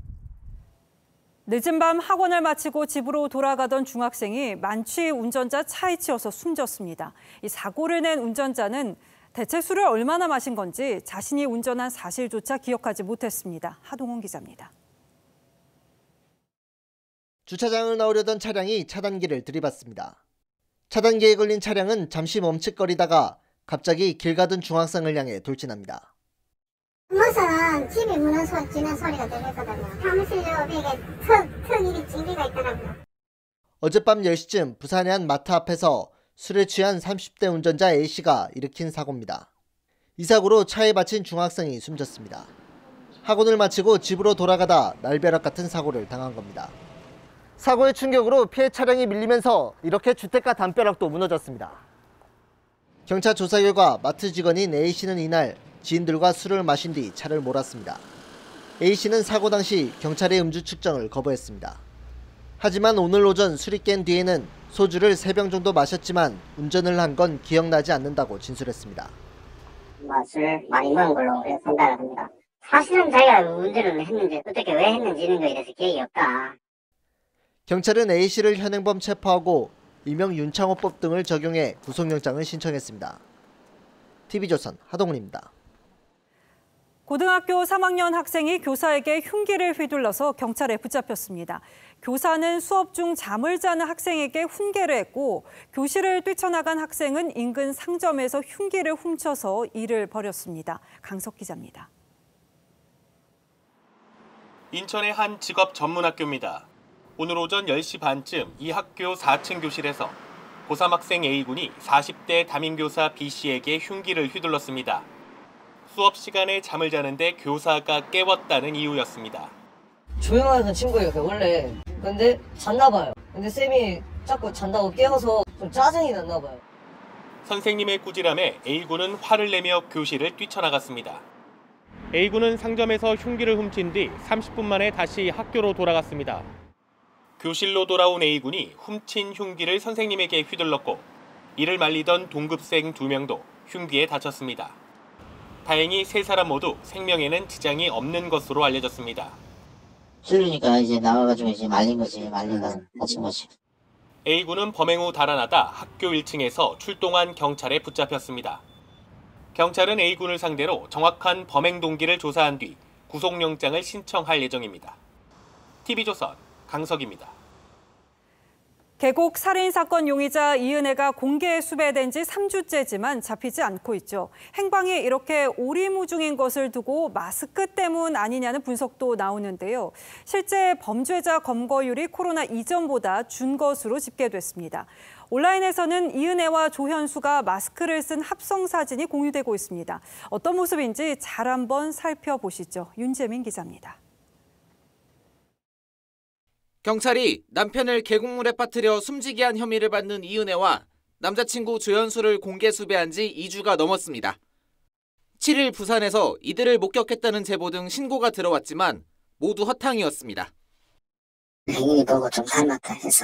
늦은 밤 학원을 마치고 집으로 돌아가던 중학생이 만취 운전자 차에 치여서 숨졌습니다. 이 사고를 낸 운전자는 대체 술을 얼마나 마신 건지 자신이 운전한 사실조차 기억하지 못했습니다. 하동훈 기자입니다. 주차장을 나오려던 차량이 차단기를 들이받습니다. 차단기에 걸린 차량은 잠시 멈칫거리다가 갑자기 길 가던 중학생을 향해 돌진합니다. 무슨 집이 무너지는 소리가 들리거든요. 사무실 옆에 턱 징기가 있더라고요. 어젯밤 10시쯤 부산의 한 마트 앞에서 술에 취한 30대 운전자 A씨가 일으킨 사고입니다. 이 사고로 차에 받친 중학생이 숨졌습니다. 학원을 마치고 집으로 돌아가다 날벼락 같은 사고를 당한 겁니다. 사고의 충격으로 피해 차량이 밀리면서 이렇게 주택가 담벼락도 무너졌습니다. 경찰 조사 결과 마트 직원인 A씨는 이날 지인들과 술을 마신 뒤 차를 몰았습니다. A씨는 사고 당시 경찰의 음주 측정을 거부했습니다. 하지만 오늘 오전 술이 깬 뒤에는 소주를 3병 정도 마셨지만 운전을 한 건 기억나지 않는다고 진술했습니다. 술 많이 먹은 걸로 판단을 합니다. 사실은 자기가 운전을 했는지 어떻게 왜 했는지 이런 거에 대해서 기억이 없다. 경찰은 A씨를 현행범 체포하고 일명 윤창호법 등을 적용해 구속영장을 신청했습니다. TV조선 하동훈입니다. 고등학교 3학년 학생이 교사에게 흉기를 휘둘러서 경찰에 붙잡혔습니다. 교사는 수업 중 잠을 자는 학생에게 훈계를 했고 교실을 뛰쳐나간 학생은 인근 상점에서 흉기를 훔쳐서 일을 벌였습니다. 강석 기자입니다. 인천의 한 직업 전문학교입니다. 오늘 오전 10시 반쯤 이 학교 4층 교실에서 고3 학생 A군이 40대 담임교사 B씨에게 흉기를 휘둘렀습니다. 수업 시간에 잠을 자는데 교사가 깨웠다는 이유였습니다. 조용하던 친구예요, 원래. 근데 잤나 봐요. 근데 쌤이 자꾸 잔다고 깨워서 좀 짜증이 났나 봐요. 선생님의 꾸지람에 A군은 화를 내며 교실을 뛰쳐나갔습니다. A군은 상점에서 흉기를 훔친 뒤 30분 만에 다시 학교로 돌아갔습니다. 교실로 돌아온 A군이 훔친 흉기를 선생님에게 휘둘렀고 이를 말리던 동급생 2명도 흉기에 다쳤습니다. 다행히 3사람 모두 생명에는 지장이 없는 것으로 알려졌습니다. 찔리니까 이제 나와가지고 이제 말린 거지. 말리다 다친 거지. A군은 범행 후 달아나다 학교 1층에서 출동한 경찰에 붙잡혔습니다. 경찰은 A군을 상대로 정확한 범행 동기를 조사한 뒤 구속영장을 신청할 예정입니다. TV조선 강석입니다. 계곡 살인사건 용의자 이은혜가 공개 수배된 지 3주째지만 잡히지 않고 있죠. 행방이 이렇게 오리무중인 것을 두고 마스크 때문 아니냐는 분석도 나오는데요. 실제 범죄자 검거율이 코로나 이전보다 준 것으로 집계됐습니다. 온라인에서는 이은혜와 조현수가 마스크를 쓴 합성 사진이 공유되고 있습니다. 어떤 모습인지 잘 한번 살펴보시죠. 윤재민 기자입니다. 경찰이 남편을 계곡물에 빠뜨려 숨지게 한 혐의를 받는 이은혜와 남자친구 조현수를 공개 수배한 지 2주가 넘었습니다. 7일 부산에서 이들을 목격했다는 제보 등 신고가 들어왔지만 모두 허탕이었습니다. 행위 보고 좀 닮았다 해서.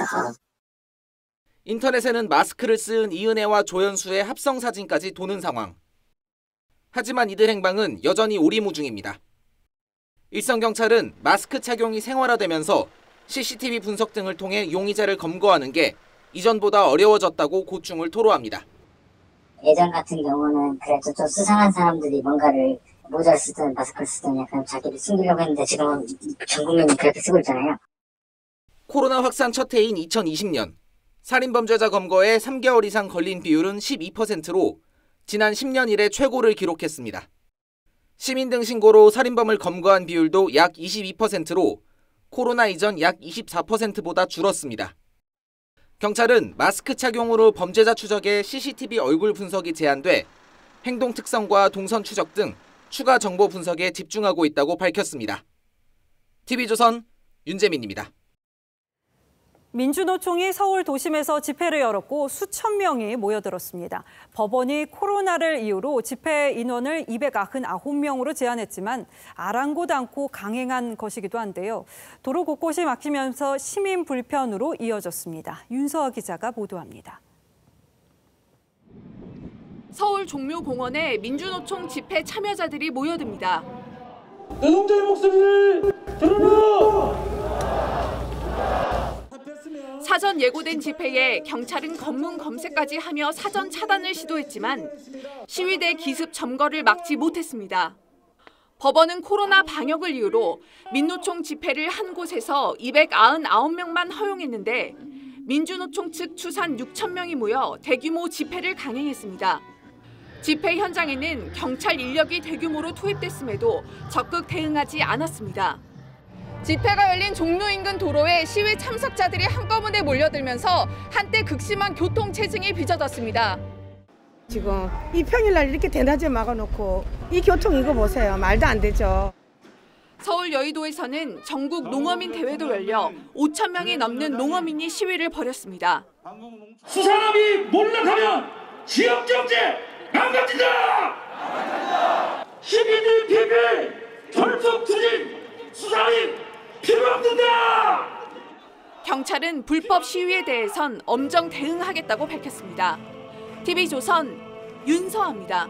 인터넷에는 마스크를 쓴 이은혜와 조현수의 합성 사진까지 도는 상황. 하지만 이들 행방은 여전히 오리무중입니다. 일선경찰은 마스크 착용이 생활화되면서 CCTV 분석 등을 통해 용의자를 검거하는 게 이전보다 어려워졌다고 고충을 토로합니다. 예전 같은 경우는 그래도 좀 수상한 사람들이 뭔가를 모자를 쓰든 마스크를 쓰든 약간 자기를 숨기려고 했는데 지금은 전 국민이 그렇게 쓰고 있잖아요. 코로나 확산 첫 해인 2020년 살인범죄자 검거에 3개월 이상 걸린 비율은 12%로 지난 10년 이래 최고를 기록했습니다. 시민 등 신고로 살인범을 검거한 비율도 약 22%로 코로나 이전 약 24%보다 줄었습니다. 경찰은 마스크 착용으로 범죄자 추적에 CCTV 얼굴 분석이 제한돼 행동 특성과 동선 추적 등 추가 정보 분석에 집중하고 있다고 밝혔습니다. TV조선 윤재민입니다. 민주노총이 서울 도심에서 집회를 열었고 수천 명이 모여들었습니다. 법원이 코로나를 이유로 집회 인원을 299명으로 제한했지만 아랑곳 않고 강행한 것이기도 한데요. 도로 곳곳이 막히면서 시민 불편으로 이어졌습니다. 윤서아 기자가 보도합니다. 서울 종묘공원에 민주노총 집회 참여자들이 모여듭니다. 노동자의 목소리를 들어라! 사전 예고된 집회에 경찰은 검문 검색까지 하며 사전 차단을 시도했지만 시위대 기습 점거를 막지 못했습니다. 법원은 코로나 방역을 이유로 민노총 집회를 한 곳에서 299명만 허용했는데 민주노총 측 추산 6,000명이 모여 대규모 집회를 강행했습니다. 집회 현장에는 경찰 인력이 대규모로 투입됐음에도 적극 대응하지 않았습니다. 집회가 열린 종로 인근 도로에 시위 참석자들이 한꺼번에 몰려들면서 한때 극심한 교통체증이 빚어졌습니다. 지금 이 평일날 이렇게 대낮에 막아놓고 이 교통 이거 보세요. 말도 안 되죠. 서울 여의도에서는 전국 농어민 대회도 열려 5,000명이 넘는 농어민이 시위를 벌였습니다. 수산업이 몰락하면 지역경제 망가진다! 시민들 피해 결속 추진 수사인 필요 없는다! 경찰은 불법 시위에 대해선 엄정 대응하겠다고 밝혔습니다. TV조선 윤서아입니다.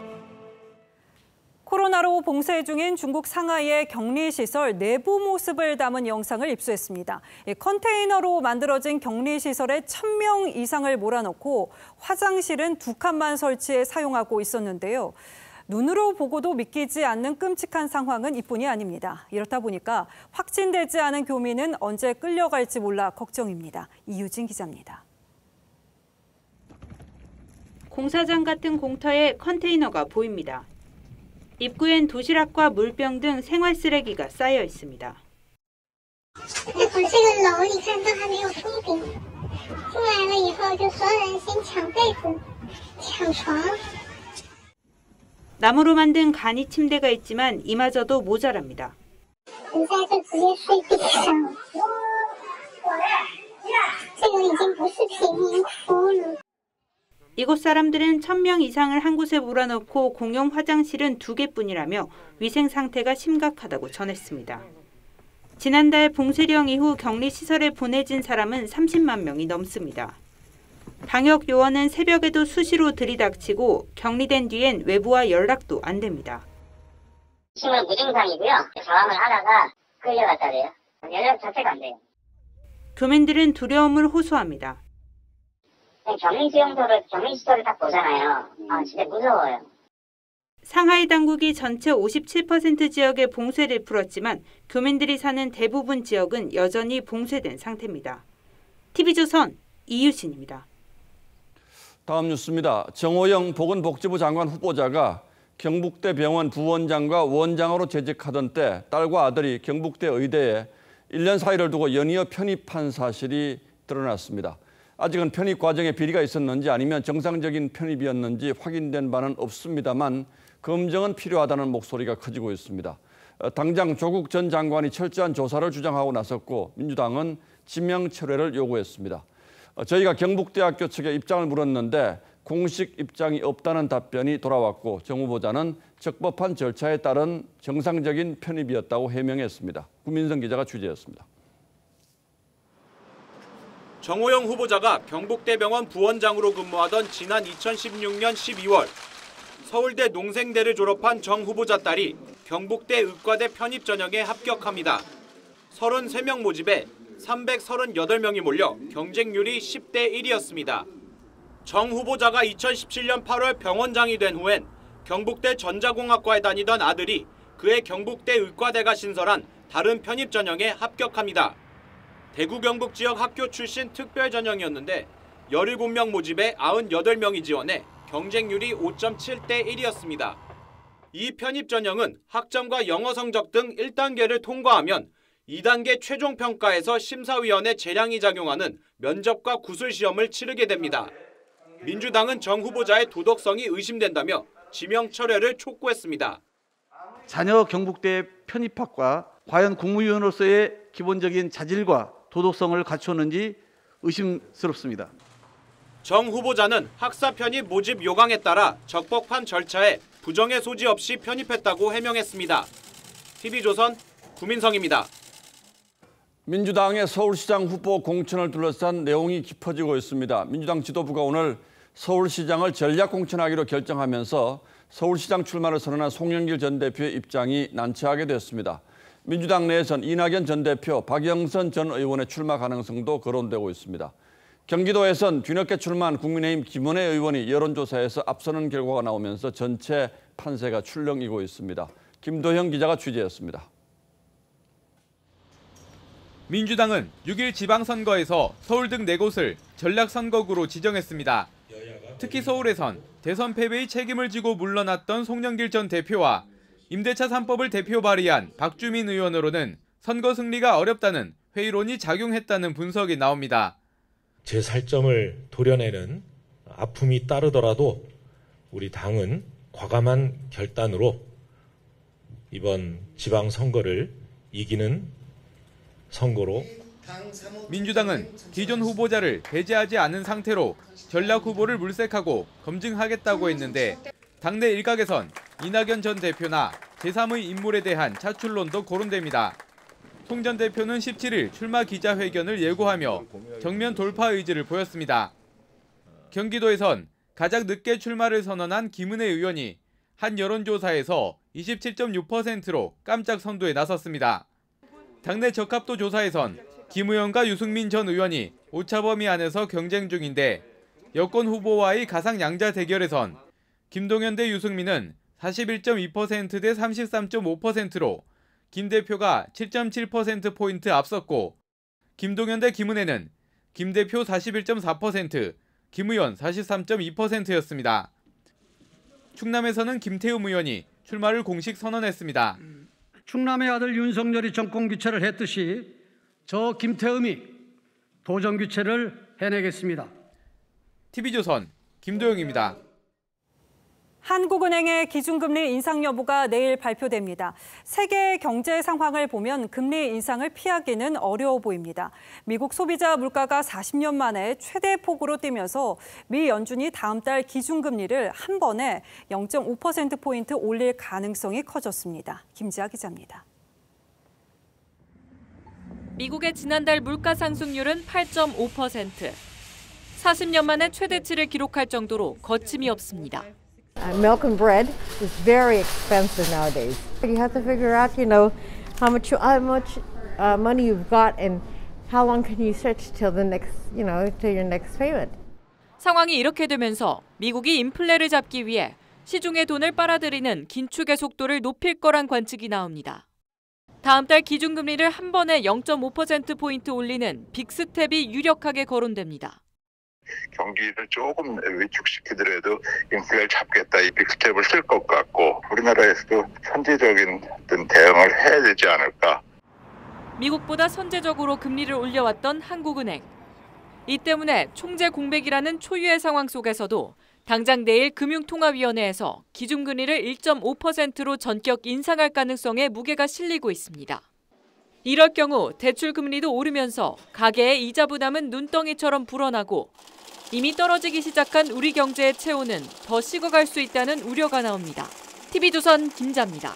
코로나로 봉쇄 중인 중국 상하이의 격리시설 내부 모습을 담은 영상을 입수했습니다. 컨테이너로 만들어진 격리시설에 1,000명 이상을 몰아넣고 화장실은 2칸만 설치해 사용하고 있었는데요. 눈으로 보고도 믿기지 않는 끔찍한 상황은 이뿐이 아닙니다. 이렇다 보니까 확진되지 않은 교민은 언제 끌려갈지 몰라 걱정입니다. 이유진 기자입니다. 공사장 같은 공터에 컨테이너가 보입니다. 입구엔 도시락과 물병 등 생활 쓰레기가 쌓여 있습니다. 나무로 만든 간이 침대가 있지만 이마저도 모자랍니다. 이곳 사람들은 1,000명 이상을 한 곳에 몰아넣고 공용 화장실은 2개뿐이라며 위생 상태가 심각하다고 전했습니다. 지난달 봉쇄령 이후 격리시설에 보내진 사람은 30만 명이 넘습니다. 방역 요원은 새벽에도 수시로 들이닥치고 격리된 뒤엔 외부와 연락도 안 됩니다. 친구는 무증상이고요. 저항을 하다가 끌려갔다래요. 연락 자체가 안 돼요. 교민들은 두려움을 호소합니다. 격리시설을 딱 보잖아요. 진짜 무서워요. 상하이 당국이 전체 57% 지역에 봉쇄를 풀었지만 교민들이 사는 대부분 지역은 여전히 봉쇄된 상태입니다. TV조선 이유진입니다. 다음 뉴스입니다. 정호영 보건복지부 장관 후보자가 경북대 병원 부원장과 원장으로 재직하던 때 딸과 아들이 경북대 의대에 1년 사이를 두고 연이어 편입한 사실이 드러났습니다. 아직은 편입 과정에 비리가 있었는지 아니면 정상적인 편입이었는지 확인된 바는 없습니다만 검증은 필요하다는 목소리가 커지고 있습니다. 당장 조국 전 장관이 철저한 조사를 주장하고 나섰고 민주당은 지명 철회를 요구했습니다. 저희가 경북대학교 측에 입장을 물었는데 공식 입장이 없다는 답변이 돌아왔고 정 후보자는 적법한 절차에 따른 정상적인 편입이었다고 해명했습니다. 구민성 기자가 취재했습니다. 정호영 후보자가 경북대병원 부원장으로 근무하던 지난 2016년 12월 서울대 농생대를 졸업한 정 후보자 딸이 경북대 의과대 편입 전형에 합격합니다. 33명 모집에 338명이 몰려 경쟁률이 10대 1이었습니다. 정 후보자가 2017년 8월 병원장이 된 후엔 경북대 전자공학과에 다니던 아들이 그의 경북대 의과대가 신설한 다른 편입 전형에 합격합니다. 대구 경북 지역 학교 출신 특별 전형이었는데 17명 모집에 98명이 지원해 경쟁률이 5.7대 1이었습니다. 이 편입 전형은 학점과 영어 성적 등 1단계를 통과하면 2단계 최종 평가에서 심사위원회 재량이 작용하는 면접과 구술 시험을 치르게 됩니다. 민주당은 정 후보자의 도덕성이 의심된다며 지명 철회를 촉구했습니다. 자녀 경북대 편입학과 과연 국무위원으로서의 기본적인 자질과 도덕성을 갖추었는지 의심스럽습니다. 정 후보자는 학사 편입 모집 요강에 따라 적법한 절차에 부정의 소지 없이 편입했다고 해명했습니다. TV조선 구민성입니다. 민주당의 서울시장 후보 공천을 둘러싼 내용이 깊어지고 있습니다. 민주당 지도부가 오늘 서울시장을 전략 공천하기로 결정하면서 서울시장 출마를 선언한 송영길 전 대표의 입장이 난처하게 됐습니다. 민주당 내에선 이낙연 전 대표, 박영선 전 의원의 출마 가능성도 거론되고 있습니다. 경기도에선 뒤늦게 출마한 국민의힘 김은혜 의원이 여론조사에서 앞서는 결과가 나오면서 전체 판세가 출렁이고 있습니다. 김도형 기자가 취재했습니다. 민주당은 6일 지방선거에서 서울 등 4곳을 전략선거구로 지정했습니다. 특히 서울에선 대선 패배의 책임을 지고 물러났던 송영길 전 대표와 임대차 3법을 대표 발의한 박주민 의원으로는 선거 승리가 어렵다는 회의론이 작용했다는 분석이 나옵니다. 제 살점을 도려내는 아픔이 따르더라도 우리 당은 과감한 결단으로 이번 지방선거를 이기는 선거로 민주당은 기존 후보자를 배제하지 않은 상태로 전략 후보를 물색하고 검증하겠다고 했는데 당내 일각에선 이낙연 전 대표나 제3의 인물에 대한 차출론도 거론됩니다. 송 전 대표는 17일 출마 기자회견을 예고하며 정면 돌파 의지를 보였습니다. 경기도에선 가장 늦게 출마를 선언한 김은혜 의원이 한 여론조사에서 27.6%로 깜짝 선두에 나섰습니다. 당내 적합도 조사에선 김 의원과 유승민 전 의원이 오차범위 안에서 경쟁 중인데 여권 후보와의 가상 양자 대결에선 김동연 대 유승민은 41.2% 대 33.5%로 김 대표가 7.7%포인트 앞섰고 김동연 대 김은혜는 김 대표 41.4%, 김 의원 43.2%였습니다. 충남에서는 김태흠 의원이 출마를 공식 선언했습니다. 충남의 아들 윤석열이 정권 교체를 했듯이 저 김태흠이 도정 교체를 해내겠습니다. TV조선 김도영입니다. 한국은행의 기준금리 인상 여부가 내일 발표됩니다. 세계 경제 상황을 보면 금리 인상을 피하기는 어려워 보입니다. 미국 소비자 물가가 40년 만에 최대 폭으로 뛰면서 미 연준이 다음 달 기준금리를 한 번에 0.5%포인트 올릴 가능성이 커졌습니다. 김지아 기자입니다. 미국의 지난달 물가 상승률은 8.5%. 40년 만에 최대치를 기록할 정도로 거침이 없습니다. Milk and bread is very expensive nowadays. You have to figure out, how much money you've got and how long can you stretch till the next, till your next payment. 상황이 이렇게 되면서 미국이 인플레를 잡기 위해 시중에 돈을 빨아들이는 긴축의 속도를 높일 거란 관측이 나옵니다. 다음 달 기준금리를 한 번에 0.5%포인트 올리는 빅스텝이 유력하게 거론됩니다. 경기를 조금 위축시키더라도 인플레를 잡겠다 이 빅스텝을 쓸 것 같고 우리나라에서도 선제적인 어떤 대응을 해야 되지 않을까. 미국보다 선제적으로 금리를 올려왔던 한국은행. 이 때문에 총재 공백이라는 초유의 상황 속에서도 당장 내일 금융통화위원회에서 기준금리를 1.5%로 전격 인상할 가능성에 무게가 실리고 있습니다. 이럴 경우 대출금리도 오르면서 가계의 이자 부담은 눈덩이처럼 불어나고 이미 떨어지기 시작한 우리 경제의 체온은 더 식어갈 수 있다는 우려가 나옵니다. TV조선 김자입니다.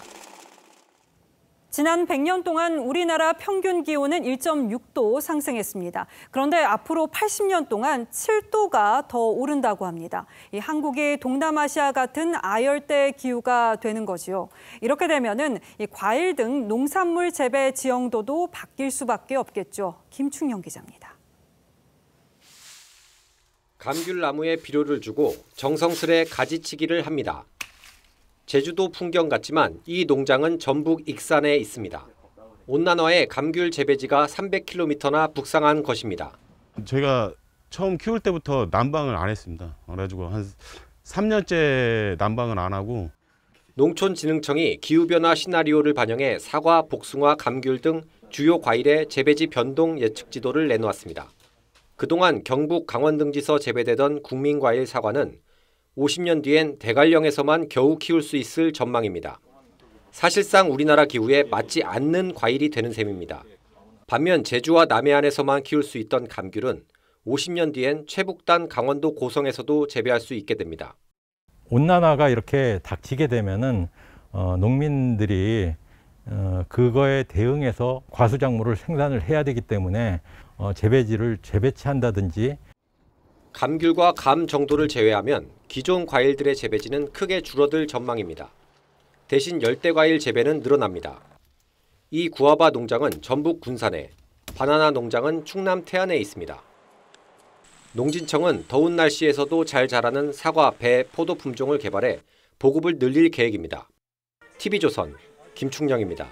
지난 100년 동안 우리나라 평균 기온은 1.6도 상승했습니다. 그런데 앞으로 80년 동안 7도가 더 오른다고 합니다. 한국이 동남아시아 같은 아열대 기후가 되는 거지요. 이렇게 되면은 과일 등 농산물 재배 지형도도 바뀔 수밖에 없겠죠. 김충영 기자입니다. 감귤나무에 비료를 주고 정성스레 가지치기를 합니다. 제주도 풍경 같지만 이 농장은 전북 익산에 있습니다. 온난화에 감귤 재배지가 300km나 북상한 것입니다. 제가 처음 키울 때부터 난방을 안 했습니다. 그래가지고 한 3년째 난방을 안 하고. 농촌진흥청이 기후변화 시나리오를 반영해 사과, 복숭아, 감귤 등 주요 과일의 재배지 변동 예측 지도를 내놓았습니다. 그동안 경북 강원 등지서 재배되던 국민과일 사과는 50년 뒤엔 대관령에서만 겨우 키울 수 있을 전망입니다. 사실상 우리나라 기후에 맞지 않는 과일이 되는 셈입니다. 반면 제주와 남해안에서만 키울 수 있던 감귤은 50년 뒤엔 최북단 강원도 고성에서도 재배할 수 있게 됩니다. 온난화가 이렇게 닥치게 되면은 농민들이 그거에 대응해서 과수작물을 생산을 해야 되기 때문에 재배지를 재배치한다든지. 감귤과 감 정도를 제외하면 기존 과일들의 재배지는 크게 줄어들 전망입니다. 대신 열대과일 재배는 늘어납니다. 이 구아바 농장은 전북 군산에, 바나나 농장은 충남 태안에 있습니다. 농진청은 더운 날씨에서도 잘 자라는 사과, 배, 포도 품종을 개발해 보급을 늘릴 계획입니다. TV조선 김충영입니다.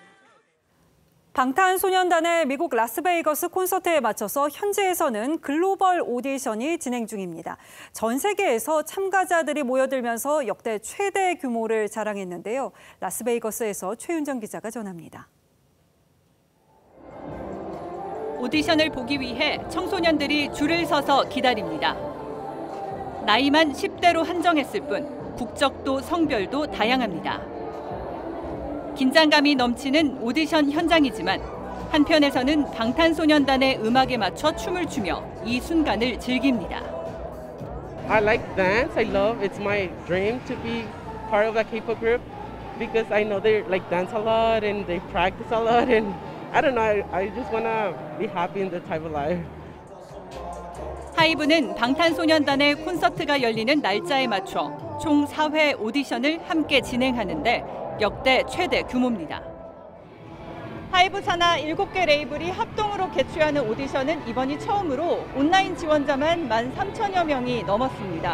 방탄소년단의 미국 라스베이거스 콘서트에 맞춰서 현지에서는 글로벌 오디션이 진행 중입니다. 전 세계에서 참가자들이 모여들면서 역대 최대 규모를 자랑했는데요. 라스베이거스에서 최윤정 기자가 전합니다. 오디션을 보기 위해 청소년들이 줄을 서서 기다립니다. 나이만 10대로 한정했을 뿐 국적도 성별도 다양합니다. 긴장감이 넘치는 오디션 현장이지만 한편에서는 방탄소년단의 음악에 맞춰 춤을 추며 이 순간을 즐깁니다. I like dance. I love. It's my dream to be part of a K-pop group because I know they like dance a lot and they practice a lot and I don't know. I just wanna be happy in that type of life. 하이브는 방탄소년단의 콘서트가 열리는 날짜에 맞춰 총 4회 오디션을 함께 진행하는데 역대 최대 규모입니다. 하이브 산하 7개 레이블이 합동으로 개최하는 오디션은 이번이 처음으로 온라인 지원자만 13,000여 명이 넘었습니다.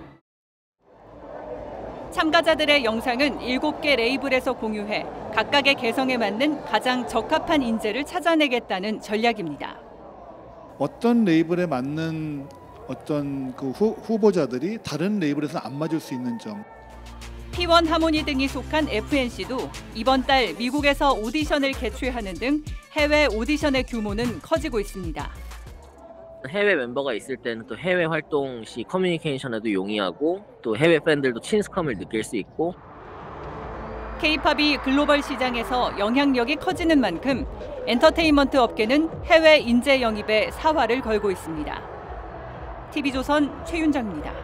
참가자들의 영상은 7개 레이블에서 공유해 각각의 개성에 맞는 가장 적합한 인재를 찾아내겠다는 전략입니다. 어떤 레이블에 맞는 어떤 그 후보자들이 다른 레이블에서 안 맞을 수 있는 점. P1 하모니 등이 속한 FNC도 이번 달 미국에서 오디션을 개최하는 등 해외 오디션의 규모는 커지고 있습니다. 해외 멤버가 있을 때는 또 해외 활동 시 커뮤니케이션에도 용이하고 또 해외 팬들도 친숙함을 느낄 수 있고. K-팝이 글로벌 시장에서 영향력이 커지는 만큼 엔터테인먼트 업계는 해외 인재 영입에 사활을 걸고 있습니다. TV조선 최윤정입니다.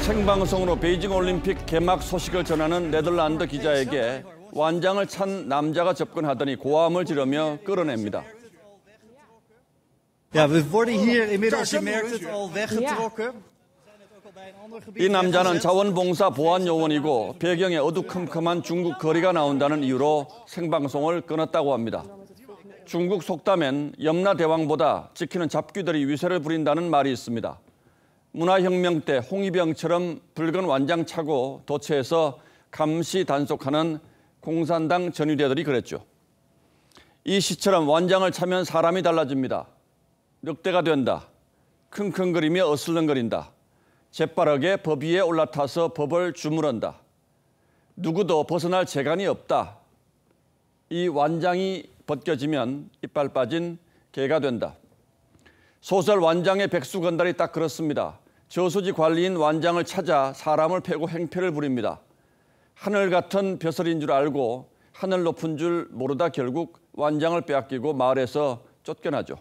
생방송으로 베이징 올림픽 개막 소식을 전하는 네덜란드 기자에게 완장을 찬 남자가 접근하더니 고함을 지르며 끌어냅니다. Ja, we worden hier inmiddels, je merkt het, al weggetrokken. 이 남자는 자원봉사 보안요원이고 배경에 어두컴컴한 중국 거리가 나온다는 이유로 생방송을 끊었다고 합니다. 중국 속담엔 염라대왕보다 지키는 잡귀들이 위세를 부린다는 말이 있습니다. 문화혁명 때 홍위병처럼 붉은 완장 차고 도처에서 감시 단속하는 공산당 전위대들이 그랬죠. 이 시처럼 완장을 차면 사람이 달라집니다. 늑대가 된다. 킁킁거리며 어슬렁거린다. 재빠르게 법 위에 올라타서 법을 주무른다. 누구도 벗어날 재간이 없다. 이 완장이 벗겨지면 이빨 빠진 개가 된다. 소설 완장의 백수건달이 딱 그렇습니다. 저수지 관리인 완장을 찾아 사람을 패고 행패를 부립니다. 하늘 같은 벼슬인 줄 알고 하늘 높은 줄 모르다 결국 완장을 빼앗기고 마을에서 쫓겨나죠.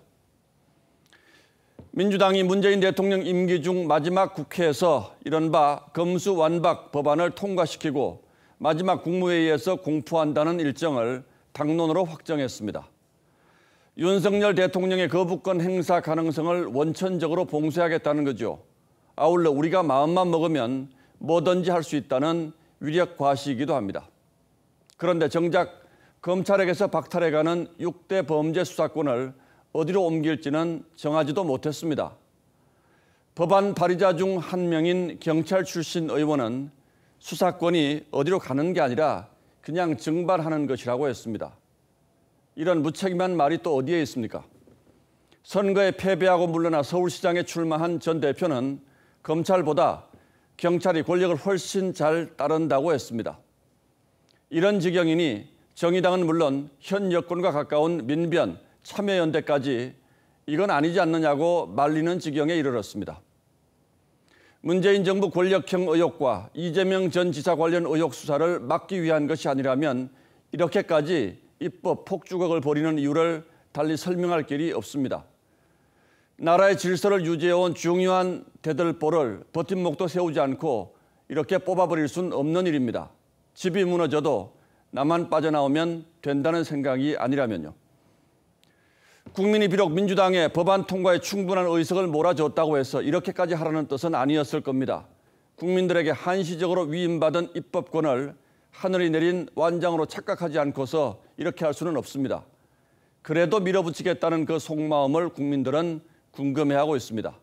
민주당이 문재인 대통령 임기 중 마지막 국회에서 이른바 검수완박 법안을 통과시키고 마지막 국무회의에서 공포한다는 일정을 당론으로 확정했습니다. 윤석열 대통령의 거부권 행사 가능성을 원천적으로 봉쇄하겠다는 거죠. 아울러 우리가 마음만 먹으면 뭐든지 할 수 있다는 위력 과시이기도 합니다. 그런데 정작 검찰에게서 박탈해가는 6대 범죄 수사권을 어디로 옮길지는 정하지도 못했습니다. 법안 발의자 중 한 명인 경찰 출신 의원은 수사권이 어디로 가는 게 아니라 그냥 증발하는 것이라고 했습니다. 이런 무책임한 말이 또 어디에 있습니까? 선거에 패배하고 물러나 서울시장에 출마한 전 대표는 검찰보다 경찰이 권력을 훨씬 잘 따른다고 했습니다. 이런 지경이니 정의당은 물론 현 여권과 가까운 민변, 참여연대까지 이건 아니지 않느냐고 말리는 지경에 이르렀습니다. 문재인 정부 권력형 의혹과 이재명 전 지사 관련 의혹 수사를 막기 위한 것이 아니라면 이렇게까지 입법 폭주극을 벌이는 이유를 달리 설명할 길이 없습니다. 나라의 질서를 유지해온 중요한 대들보를 버팀목도 세우지 않고 이렇게 뽑아버릴 수는 없는 일입니다. 집이 무너져도 나만 빠져나오면 된다는 생각이 아니라면요. 국민이 비록 민주당의 법안 통과에 충분한 의석을 몰아줬다고 해서 이렇게까지 하라는 뜻은 아니었을 겁니다. 국민들에게 한시적으로 위임받은 입법권을 하늘이 내린 완장으로 착각하지 않고서 이렇게 할 수는 없습니다. 그래도 밀어붙이겠다는 그 속마음을 국민들은 궁금해하고 있습니다.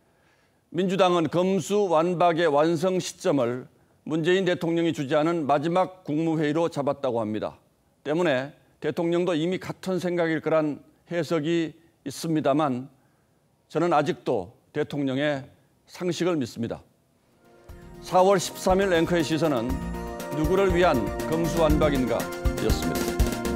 민주당은 검수완박의 완성 시점을 문재인 대통령이 주재하는 마지막 국무회의로 잡았다고 합니다. 때문에 대통령도 이미 같은 생각일 거란 해석이 있습니다만 저는 아직도 대통령의 상식을 믿습니다. 4월 13일 앵커의 시선은 누구를 위한 검수완박인가 였습니다.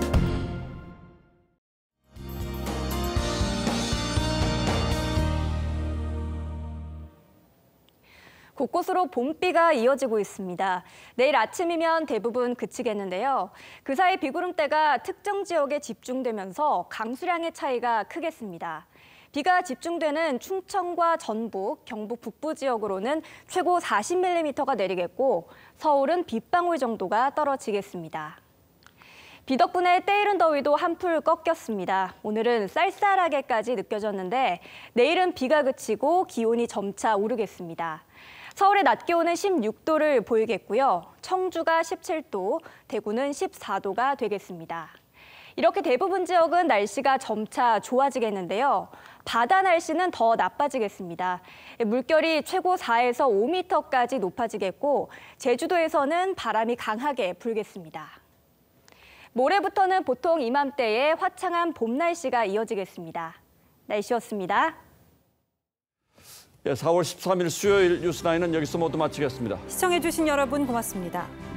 곳곳으로 봄비가 이어지고 있습니다. 내일 아침이면 대부분 그치겠는데요. 그 사이 비구름대가 특정 지역에 집중되면서 강수량의 차이가 크겠습니다. 비가 집중되는 충청과 전북, 경북 북부 지역으로는 최고 40mm가 내리겠고 서울은 빗방울 정도가 떨어지겠습니다. 비 덕분에 때이른 더위도 한풀 꺾였습니다. 오늘은 쌀쌀하게까지 느껴졌는데 내일은 비가 그치고 기온이 점차 오르겠습니다. 서울의 낮 기온은 16도를 보이겠고요. 청주가 17도, 대구는 14도가 되겠습니다. 이렇게 대부분 지역은 날씨가 점차 좋아지겠는데요. 바다 날씨는 더 나빠지겠습니다. 물결이 최고 4에서 5m까지 높아지겠고 제주도에서는 바람이 강하게 불겠습니다. 모레부터는 보통 이맘때에 화창한 봄 날씨가 이어지겠습니다. 날씨였습니다. 4월 13일 수요일 뉴스9는 여기서 모두 마치겠습니다. 시청해주신 여러분 고맙습니다.